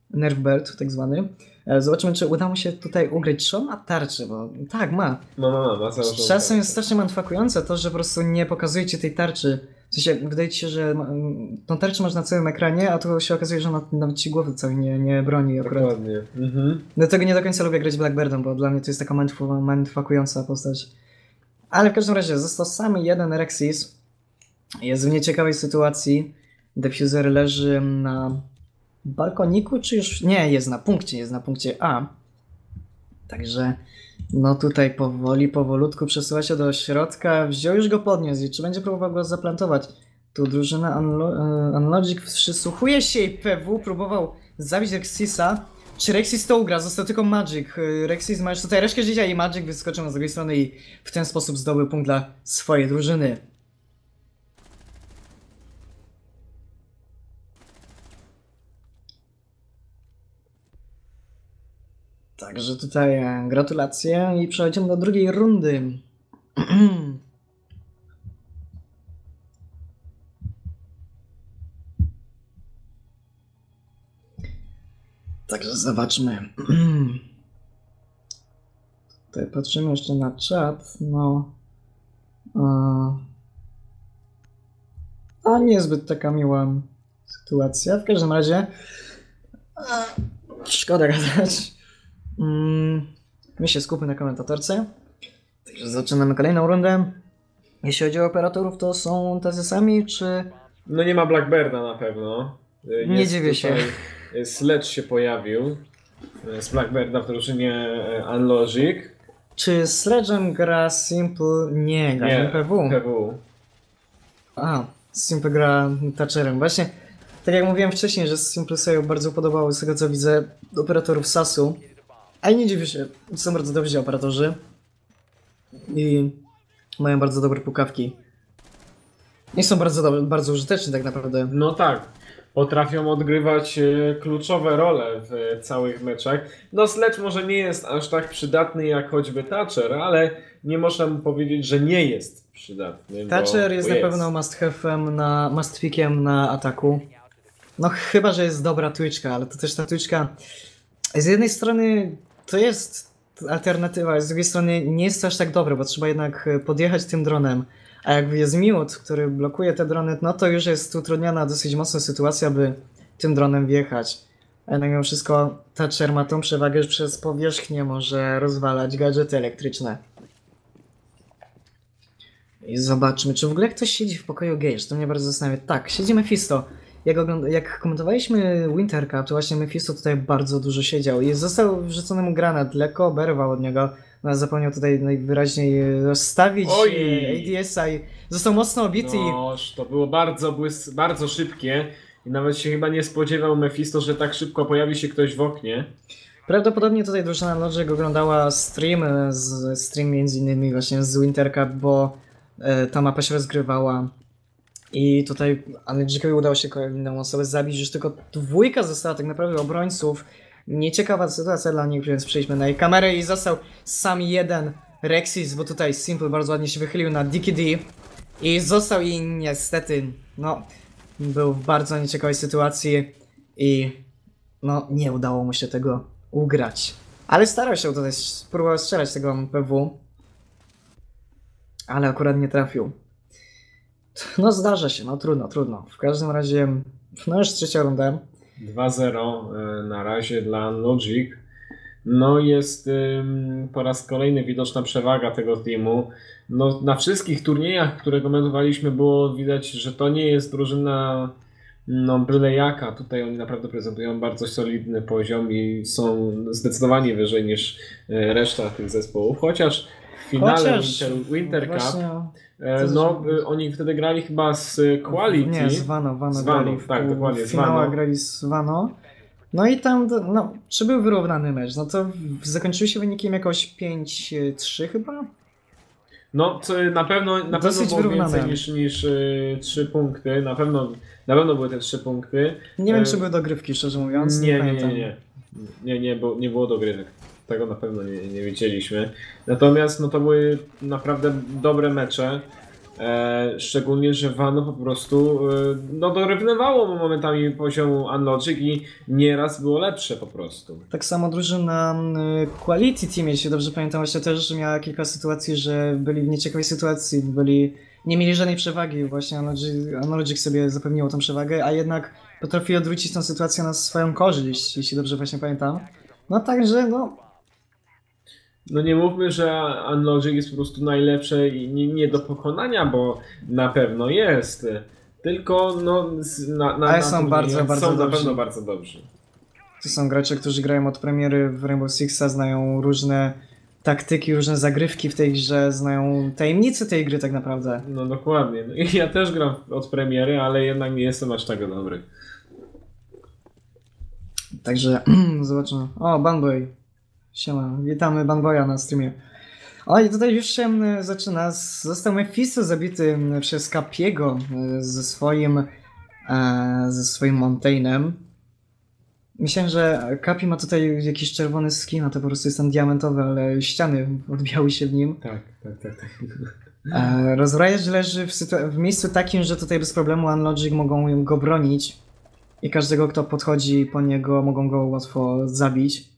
Nerf Belt tak zwany. E, Zobaczymy, czy uda mu się tutaj ugrać. Czy on ma tarczę, bo tak, ma. No, no, no, ma założoną Czasem tarczę. jest strasznie mindfuckujące to, że po prostu nie pokazujecie tej tarczy. W sensie, wydaje ci się, że ma- tą tarczę masz na całym ekranie, a tu się okazuje, że ona nawet ci głowy całej nie, nie broni akurat. Dokładnie. Mhm. Dlatego nie do końca lubię grać Blackbirdem, bo dla mnie to jest taka mindfu- mindfuckująca postać. Ale w każdym razie został sam jeden Rexis. Jest w nieciekawej sytuacji. Defuser leży na balkoniku, czy już... Nie, jest na punkcie, jest na punkcie A. Także no tutaj powoli, powolutku przesuwa się do środka. Wziął już go podniósł i czy będzie próbował go zaplantować? Tu drużyna Unlo- e, Unlogic przysłuchuje się i P W próbował zabić Rexisa. Czy Rexis to ugra? Został tylko Magic. E, Rexis ma już tutaj resztę życia i Magic wyskoczył z drugiej strony i w ten sposób zdobył punkt dla swojej drużyny. Także tutaj e, gratulacje i przechodzimy do drugiej rundy. Także zobaczmy. Tutaj patrzymy jeszcze na czat. No. A, a niezbyt taka miła sytuacja. W każdym razie. A, szkoda gadać. Mm, my się skupmy na komentatorce. Także zaczynamy kolejną rundę. Jeśli chodzi o operatorów, to są tacy sami, czy... No nie ma Blackbirda na pewno. Jest Nie dziwię się. tutaj- Sledge się pojawił. Z Blackbirda w drużynie e, Unlogic. Czy Sledge'em gra Simple? Nie, gra Nie, P W. P W. A, Simple gra Thatcherem. Właśnie, tak jak mówiłem wcześniej, że Simple sobie bardzo podobało z tego co widzę operatorów Sasu. A nie dziwię się, są bardzo dobrzy operatorzy. I mają bardzo dobre pukawki. I są bardzo dobre, bardzo użyteczni tak naprawdę. No tak. Potrafią odgrywać e, kluczowe role w e, całych meczach. No Sledge może nie jest aż tak przydatny jak choćby Thatcher, ale nie można mu powiedzieć, że nie jest przydatny. bo- Thatcher jest bo na pewno must have'em na must pickiem na ataku. No chyba, że jest dobra Twitchka, ale to też ta Twitchka z jednej strony to jest alternatywa, z drugiej strony nie jest to aż tak dobre, bo trzeba jednak podjechać tym dronem. A jak jest Miłot, który blokuje te drony, no to już jest utrudniona dosyć mocna sytuacja, by tym dronem wjechać. A jednak mimo wszystko Thatcher ma tą przewagę, że przez powierzchnię może rozwalać gadżety elektryczne. I zobaczmy, czy w ogóle ktoś siedzi w pokoju Gage, to mnie bardzo zastanawia. Tak, siedzi Mephisto. Jak, ogląda- jak komentowaliśmy Winter Cup, to właśnie Mephisto tutaj bardzo dużo siedział i został wrzucony mu granat, lekko oberwał od niego. No, zapomniał tutaj najwyraźniej rozstawić Oj! e, A D S a i został mocno obity. i Noż, to było bardzo, błys- bardzo szybkie i nawet się chyba nie spodziewał Mephisto, że tak szybko pojawi się ktoś w oknie. Prawdopodobnie tutaj drużyna Logic oglądała stream, e, z, stream między innymi właśnie z Winter Cup, bo e, ta mapa się rozgrywała. I tutaj Logicowi udało się kolejną osobę zabić, już tylko dwójka została tak naprawdę obrońców. Nieciekawa sytuacja dla nich, więc przejdźmy na jej kamerę i został sam jeden Rexis, bo tutaj Simple bardzo ładnie się wychylił na Dicky D i został i niestety, no, był w bardzo nieciekawej sytuacji i no, nie udało mu się tego ugrać. Ale starał się tutaj, spróbował strzelać tego P W, ale akurat nie trafił. No zdarza się, no trudno, trudno. W każdym razie, no już trzecia runda. dwa zero e, na razie dla Unlogic. No jest ym, po raz kolejny widoczna przewaga tego teamu. No, na wszystkich turniejach, które komentowaliśmy, było widać, że to nie jest drużyna no, byle jaka. Tutaj oni naprawdę prezentują bardzo solidny poziom i są zdecydowanie wyżej niż e, reszta tych zespołów. Chociaż w finale Chociaż Winter, Winter Cup właśnie, e, co no, za- e, oni wtedy grali chyba z Quality. Nie, z Wano, Wano, Z Wano, grali w, tak, pół- dokładnie, w z finałach Wano. grali z Wano. No i tam, no, czy był wyrównany mecz? No to zakończyły się wynikiem jakoś pięć trzy chyba? No, co na pewno, na pewno Dosyć było wyrównane. więcej niż, niż y, trzy punkty. Na pewno, na pewno były te trzy punkty. Nie wiem, E, czy były dogrywki, szczerze mówiąc. Nie, nie, nie, pamiętam. nie. Nie, nie, bo, nie było dogrywek. Tego na pewno nie, nie wiedzieliśmy. Natomiast no, to były naprawdę dobre mecze. E, szczególnie, że Wano po prostu e, no dorównywało momentami poziomu Unlogic i nieraz było lepsze po prostu. Tak samo drużyna y, Quality Team, jeśli dobrze pamiętam, właśnie też miała kilka sytuacji, że byli w nieciekawej sytuacji, byli, nie mieli żadnej przewagi, właśnie Analogic, Analogic sobie zapewniło tą przewagę, a jednak potrafi odwrócić tę sytuację na swoją korzyść, jeśli dobrze właśnie pamiętam. No także, no, No nie mówmy, że Unlogic jest po prostu najlepsze i nie, nie do pokonania, bo na pewno jest. Tylko no z- na, na, Ale na są turniejach bardzo, bardzo są na dobrzy. pewno bardzo dobrzy. to są gracze, którzy grają od premiery w Rainbow Sixa, znają różne taktyki, różne zagrywki w tej grze, znają tajemnice tej gry tak naprawdę. No dokładnie. No, i ja też gram od premiery, ale jednak nie jestem aż tak dobry. Także zobaczmy. O, Banboy. Siema, witamy Banboya na streamie. O, i tutaj już się m, zaczyna. Z- Został Mephisto zabity m, przez Capiego e, ze swoim e, ze swoim Montaignem. Myślałem, że Capi ma tutaj jakiś czerwony skin, a to po prostu jest ten diamentowy, ale ściany odbijały się w nim. Tak, tak, tak, tak. E, Rozbrajacz leży w, sytu- w miejscu takim, że tutaj bez problemu Unlogic mogą go bronić i każdego, kto podchodzi po niego, mogą go łatwo zabić.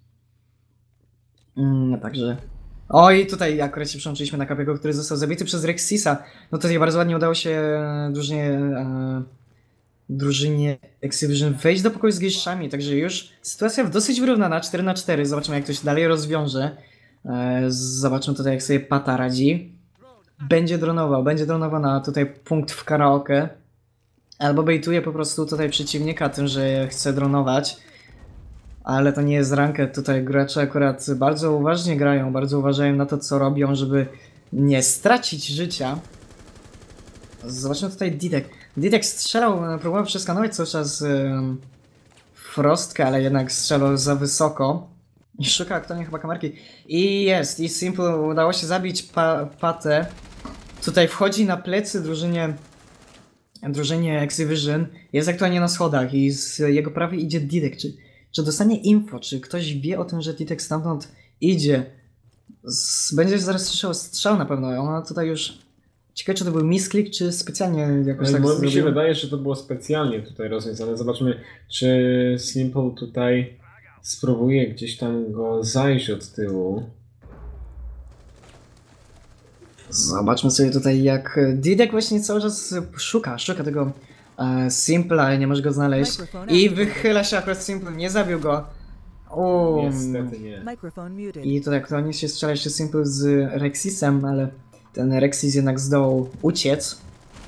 Mm, także... O, i tutaj akurat się przełączyliśmy na Capiego, który został zabity przez Rexisa. No tutaj bardzo ładnie udało się e, drużynie, e, drużynie Exhibition wejść do pokoju z gejszami, także już sytuacja dosyć wyrównana, cztery na cztery. Zobaczymy, jak to się dalej rozwiąże. E, zobaczmy tutaj, jak sobie Pata radzi. Będzie dronował, będzie dronował na tutaj punkt w karaoke. Albo bejtuje po prostu tutaj przeciwnika tym, że chce dronować. Ale to nie jest ranket, tutaj gracze akurat bardzo uważnie grają, bardzo uważają na to, co robią, żeby nie stracić życia. Zobaczmy tutaj Didek. Didek strzelał, próbował przeskanować cały czas ym, Frostkę, ale jednak strzelał za wysoko. I szuka aktualnie chyba kamerki. I jest, i Simple udało się zabić pa Patę. Tutaj wchodzi na plecy drużynie drużynie Exhibition. Jest aktualnie na schodach i z jego prawej idzie Didek. Czy, czy dostanie info? Czy ktoś wie o tym, że Didek stamtąd idzie? Z, będzie zaraz słyszał strzał na pewno. Ona tutaj już... Ciekawe, czy to był misklik, czy specjalnie jakoś tak Bo mi się zrobił. wydaje, że to było specjalnie tutaj rozwiązane. Zobaczmy, czy Simple tutaj spróbuje gdzieś tam go zajść od tyłu. Zobaczmy sobie tutaj, jak Didek właśnie cały czas szuka, szuka tego e, Simple, ale nie może go znaleźć. I wychyla się akurat Simple, nie zabił go. Um. Niestety nie. Microphone muted. I tutaj aktualnie się strzela jeszcze Simple z Rexisem, ale ten Rexis jednak zdołał uciec.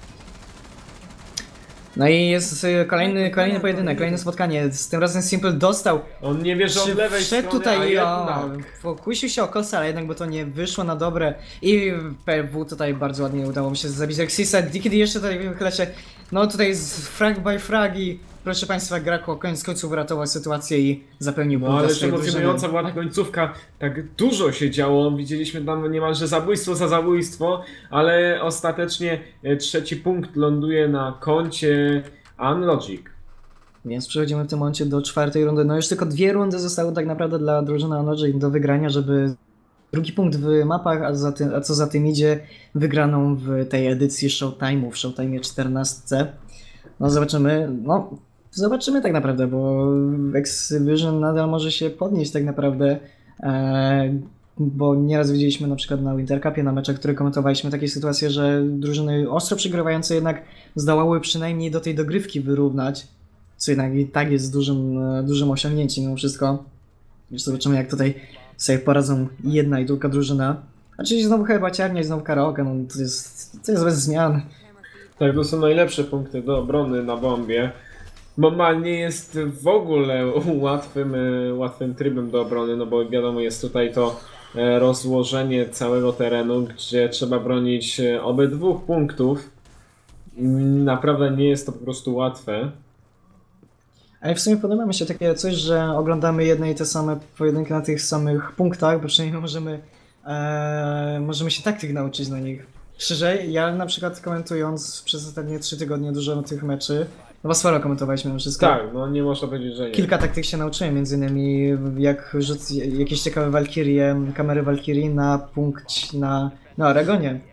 No i jest y, kolejny, kolejny pojedynek, kolejne spotkanie. Z tym razem Simple dostał. On nie wie, że Czy od lewej wszedł strony, tutaj, a o, jednak. pokusił się o kosę, ale jednak by to nie wyszło na dobre. I P R W tutaj bardzo ładnie udało mi się zabić Rexisa. Dikid jeszcze tutaj wychyla się. No tutaj z frag by frag i proszę państwa, Grako koniec końców uratował sytuację i zapełnił No punkta ale swojej drużyny. emocjonująca była ta końcówka, tak dużo się działo, widzieliśmy tam niemalże zabójstwo za zabójstwo, ale ostatecznie e, trzeci punkt ląduje na koncie Unlogic. Więc przechodzimy w tym momencie do czwartej rundy. No już tylko dwie rundy zostały tak naprawdę dla drużyny Unlogic do wygrania, żeby drugi punkt w mapach, a, za tym, a co za tym idzie, wygraną w tej edycji Showtime'u, w Showtime'ie czternaście. No zobaczymy, no zobaczymy tak naprawdę, bo Exhibition nadal może się podnieść tak naprawdę, e, bo nieraz widzieliśmy na przykład na Winter Cupie, na meczach, które komentowaliśmy, takie sytuacje, że drużyny ostro przegrywające jednak zdołały przynajmniej do tej dogrywki wyrównać, co jednak i tak jest dużym, e, dużym osiągnięciem mimo wszystko. Już zobaczymy, jak tutaj sobie poradzą jedna i druga drużyna. Oczywiście znowu chyba ciarnia i znowu karaoke, no to jest, to jest bez zmian. Tak, to są najlepsze punkty do obrony na bombie. Bomba nie jest w ogóle łatwym, e, łatwym trybem do obrony, no bo wiadomo, jest tutaj to e, rozłożenie całego terenu, gdzie trzeba bronić e, obydwu punktów. Mm, Naprawdę nie jest to po prostu łatwe. Ale w sumie podoba mi się takie coś, że oglądamy jedne i te same pojedynki na tych samych punktach, bo przynajmniej możemy, e, możemy się taktyk nauczyć na nich. Szczerze, ja na przykład komentując przez ostatnie trzy tygodnie dużo tych meczy, no bo sporo komentowaliśmy na wszystko. Tak, no nie można powiedzieć, że nie. Kilka taktyk się nauczyłem, między innymi jak rzuc jakieś ciekawe Valkyrie, kamery Valkyrie na punkt na, na Aragonie.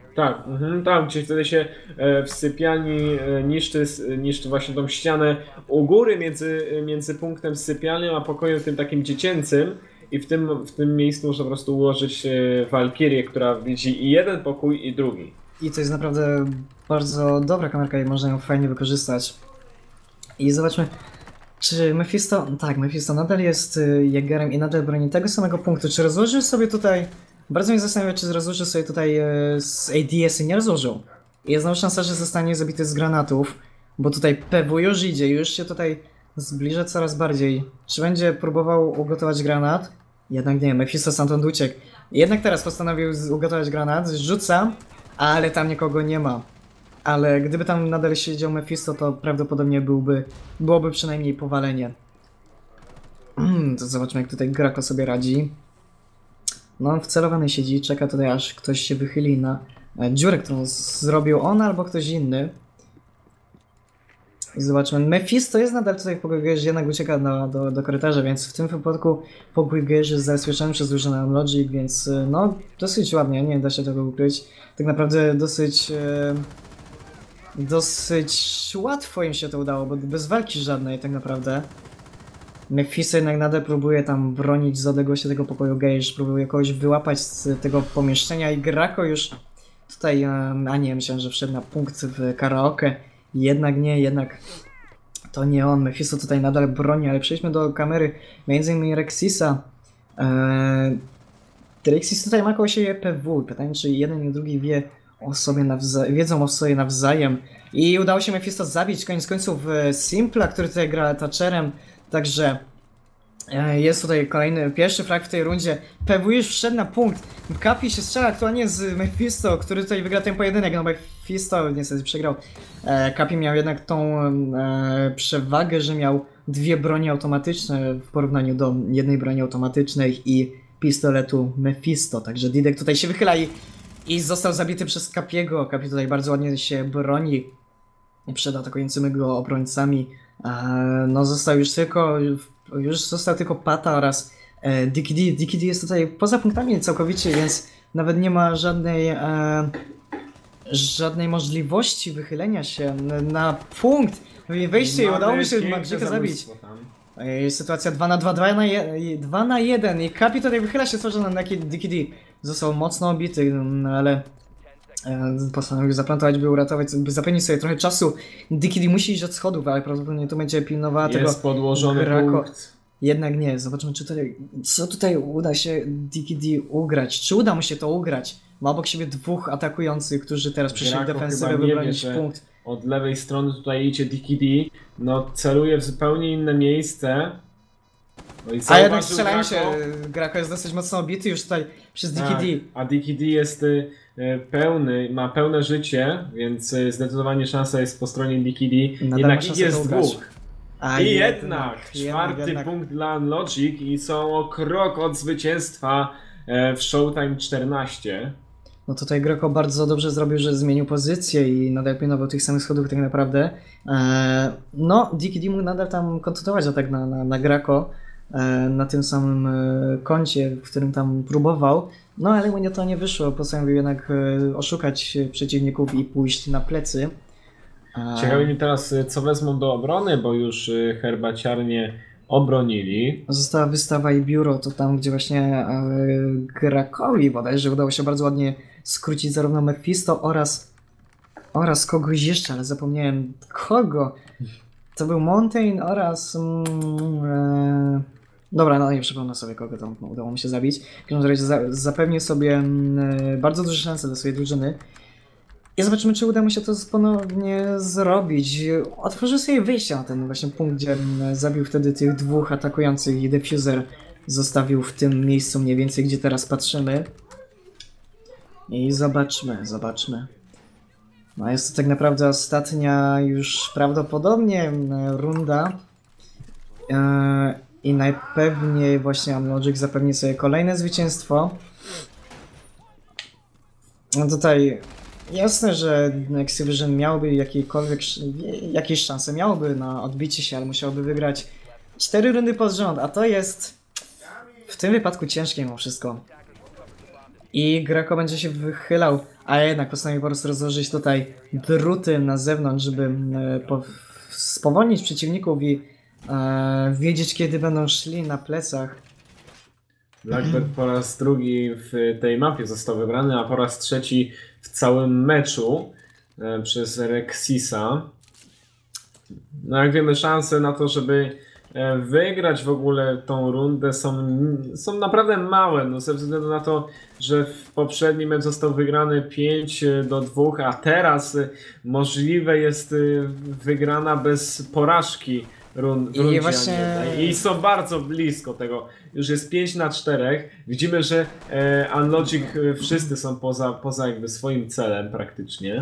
Tak, mhm, tam gdzie wtedy się e, w sypialni e, niszczy, s- niszczy właśnie tą ścianę u góry między, między punktem sypialnym a pokojem tym takim dziecięcym i w tym, w tym miejscu można po prostu ułożyć e, walkirię, która widzi i jeden pokój i drugi. I to jest naprawdę bardzo dobra kamerka i można ją fajnie wykorzystać. I zobaczmy, czy Mephisto... Tak, Mephisto nadal jest y, Jägerem i nadal broni tego samego punktu. Czy rozłożył sobie tutaj... Bardzo mnie zastanawia, czy rozłożył sobie tutaj y, z A D S y. Nie rozłożył. I jest znowu szansa, że zostanie zabity z granatów, bo tutaj P W już idzie, już się tutaj zbliża coraz bardziej. Czy będzie próbował ugotować granat? Jednak nie, Mephisto stamtąd uciekł. Jednak teraz postanowił z- ugotować granat, rzuca, ale tam nikogo nie ma. Ale gdyby tam nadal siedział Mephisto, to prawdopodobnie byłby, byłoby przynajmniej powalenie. To zobaczmy, jak tutaj Grako sobie radzi. No, on wcelowany siedzi, czeka tutaj, aż ktoś się wychyli na e, dziurę, którą z- zrobił on albo ktoś inny. I zobaczmy, Mephisto jest nadal tutaj w pokoju Gerzy, jednak ucieka do, do, do korytarza, więc w tym wypadku pokój Gerzy jest zabezpieczony przez drużynę Logic, więc e, no, dosyć ładnie, nie da się tego ukryć. Tak naprawdę dosyć... E, Dosyć łatwo im się to udało, bo bez walki żadnej tak naprawdę. Mephisto jednak nadal próbuje tam bronić z odległości tego pokoju Gage, próbuje kogoś wyłapać z tego pomieszczenia i Grako już tutaj, em, a nie, myślałem, że wszedł na punkt w karaoke. Jednak nie, jednak to nie on. Mephisto tutaj nadal broni, ale przejdźmy do kamery między innymi Rexisa. Eee, Rexis tutaj ma koło siebie P W. Pytanie, czy jeden i drugi wie o sobie nawza- wiedzą o sobie nawzajem. I udało się Mephisto zabić koniec końców e, Simpla, który tutaj gra Thatcherem. Także e, jest tutaj kolejny, pierwszy frag w tej rundzie. P W już wszedł na punkt. Kapi się strzela aktualnie z Mephisto, który tutaj wygra ten pojedynek. No Mephisto niestety przegrał. E, Kapi miał jednak tą e, przewagę, że miał dwie broni automatyczne w porównaniu do jednej broni automatycznej i pistoletu Mephisto. Także Didek tutaj się wychyla i I został zabity przez Kapiego. Kapi tutaj bardzo ładnie się broni przed atakującymi go obrońcami. E, no został już tylko, już został tylko Pata oraz e, Dicky D. Dicky D jest tutaj poza punktami całkowicie, więc nawet nie ma żadnej e, żadnej możliwości wychylenia się na punkt. Wejście i udało mi się piękne Magicka zabić. zabójstwo tam. E, Sytuacja dwa na dwa, dwa na jeden i Kapi tutaj wychyla się tworzy na taki Dicky D. Został mocno obity, no, ale e, postanowił zaplantować, by uratować, by zapewnić sobie trochę czasu. Dicky D musi iść od schodów, ale prawdopodobnie tu będzie pilnowała tego Jest podłożony Grako. punkt. Jednak nie, zobaczymy czy tutaj, co tutaj uda się Dicky D ugrać. Czy uda mu się to ugrać? Ma obok siebie dwóch atakujących, którzy teraz przyszli w Grako defensywę, chyba by nie bronić wie, że punkt. Od lewej strony tutaj idzie Dicky D, no celuje w zupełnie inne miejsce. No i A jednak zauważył strzelają się, Grako. Grako jest dosyć mocno obity już tutaj przez Dicky Tak, D. a Dicky D jest y, y, pełny, ma pełne życie, więc y, zdecydowanie szansa jest po stronie Dicky D. Nadal ma Jednak szansę ich jest to ugrać. dwóch. A I jednak, czwarty jednak. punkt dla Unlogic i są o krok od zwycięstwa e, w Showtime czternaście. No tutaj Greko bardzo dobrze zrobił, że zmienił pozycję i nadal pilnował tych samych schodów tak naprawdę. Eee, no, Dicky D mógł nadal tam kontynuować atak na, na, na Greko e, na tym samym e, kącie, w którym tam próbował. No ale mu nie to nie wyszło, postanowił jednak e, oszukać przeciwników i pójść na plecy. Eee, Ciekawi mnie teraz, y, co wezmą do obrony, bo już y, herbaciarnie obronili. Została wystawa i biuro, to tam gdzie właśnie e, Grakowi bodajże udało się bardzo ładnie skrócić zarówno Mephisto oraz oraz kogoś jeszcze, ale zapomniałem kogo. To był Montaigne oraz mm, e, dobra, no nie przypomnę sobie kogo tam udało mi się zabić. W każdym razie za, zapewnił sobie mm, bardzo duże szanse dla swojej drużyny. I zobaczymy, czy uda mu się to ponownie zrobić. Otworzył sobie wyjście na ten właśnie punkt, gdzie mm, zabił wtedy tych dwóch atakujących i Defuser zostawił w tym miejscu mniej więcej, gdzie teraz patrzymy. I zobaczmy, zobaczmy. No jest to tak naprawdę ostatnia już prawdopodobnie mm, runda. Eee, I najpewniej właśnie Unlogic zapewni sobie kolejne zwycięstwo. No tutaj jasne, że Activision miałby jakiekolwiek, jakieś szanse, miałoby na odbicie się, ale musiałoby wygrać cztery rundy pod rząd, a to jest w tym wypadku ciężkie mimo wszystko. I Grako będzie się wychylał, a jednak postanowił po prostu rozłożyć tutaj druty na zewnątrz, żeby e, po, spowolnić przeciwników i e, wiedzieć, kiedy będą szli na plecach. Blackbird po raz drugi w tej mapie został wybrany, a po raz trzeci w całym meczu e, przez Rexisa. No jak wiemy, szanse na to, żeby e, wygrać w ogóle tą rundę są, są naprawdę małe, no ze względu na to, że w poprzednim mecz został wygrany pięć do dwóch, a teraz e, możliwe jest e, wygrana bez porażki rund, w I rundzie, właśnie- a nie- I są bardzo blisko tego. Już jest pięć na czterech. Widzimy, że e, Unlogic e, wszyscy są poza, poza jakby swoim celem praktycznie.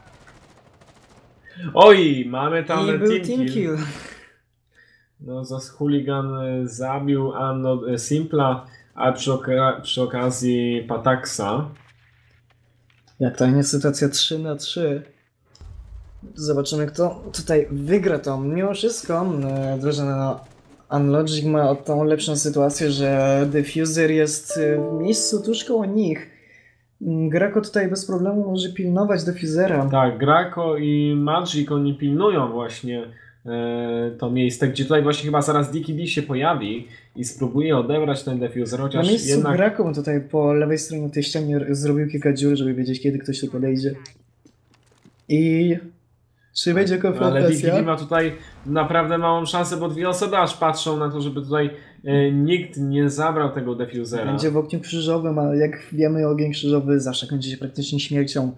Oj, mamy tam I był team team kill. kill. No, Zas Hooligan e, zabił Anno, e, Simpla, a przy, oka przy okazji Pataxa. Jak to nie sytuacja trzy na trzy. Zobaczymy, kto tutaj wygra to. Mimo wszystko e, drużyna Unlogic ma tą lepszą sytuację, że Diffuser jest e, w miejscu tuż koło nich. Mm, Grako tutaj bez problemu może pilnować Diffusera. Tak, Graco i Magic, oni pilnują właśnie e, to miejsce, gdzie tutaj właśnie chyba zaraz Diki D się pojawi i spróbuje odebrać ten Diffuser, Na chociaż miejscu jednak... Grako tutaj po lewej stronie tej ścianie zrobił kilka dziur, żeby wiedzieć, kiedy ktoś tu podejdzie. I czy będzie Ale Diki D konfrontacja? ma tutaj naprawdę małą szansę, bo dwie osoby aż patrzą na to, żeby tutaj e, nikt nie zabrał tego Diffusera. Będzie w ogniu krzyżowym, a jak wiemy, ogień krzyżowy zawsze kończy się praktycznie śmiercią.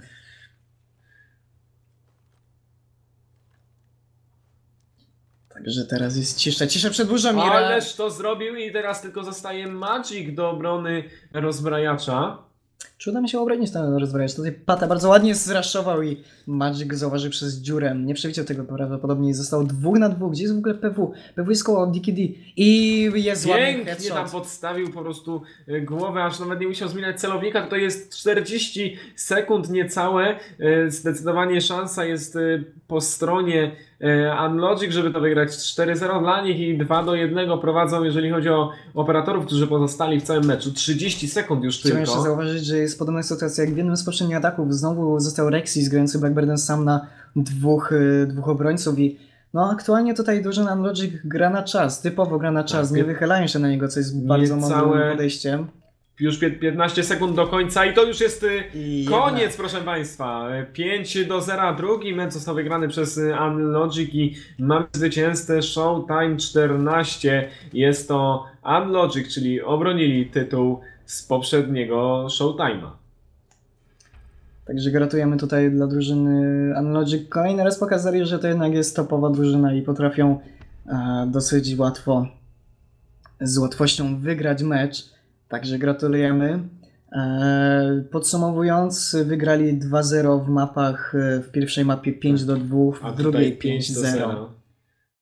Także teraz jest cisza. Cisza przed burzą, Mira. Ależ to zrobił i teraz tylko zostaje Magic do obrony rozbrajacza. Czy uda mi się obronić ten rozbrajacz? Tutaj Pata bardzo ładnie zraszował i Magic zauważył przez dziurę. Nie przewidział tego prawdopodobnie i został dwóch na dwóch. Gdzie jest w ogóle P W? P W jest koło Diki D. I jest ładny Pięknie tam headshot. podstawił po prostu e, głowę, aż nawet nie musiał zmieniać celownika. Tutaj jest czterdzieści sekund niecałe. E, Zdecydowanie szansa jest e, po stronie e, Unlogic, żeby to wygrać. cztery zero dla nich i dwa do jednego prowadzą, jeżeli chodzi o operatorów, którzy pozostali w całym meczu. trzydzieści sekund już Chciałem jeszcze tylko. zauważyć, że jest podobna sytuacja jak w jednym z poprzednich ataków. Znowu został Rexis grający Blackbirdem sam na dwóch, y, dwóch obrońców i no aktualnie tutaj drużyna Unlogic gra na czas, typowo gra na czas, Tak, nie pię- wychylają się na niego, co jest bardzo Niecałe- mądrym podejściem. Już pię- piętnaście sekund do końca i to już jest y, I koniec, jednak- proszę Państwa. pięć do zera. Drugi mecz został wygrany przez y, Unlogic i mamy zwycięzcę Showtime czternaście. Jest to Unlogic, czyli obronili tytuł z poprzedniego Showtime'a. Także gratulujemy tutaj dla drużyny Unlogic. Kolejny raz pokazali, że to jednak jest topowa drużyna i potrafią e, dosyć łatwo, z łatwością wygrać mecz. Także gratulujemy. E, podsumowując, wygrali dwa zero w mapach, e, w pierwszej mapie pięć do dwóch, w A drugiej tutaj pięć pięć do zero. zera.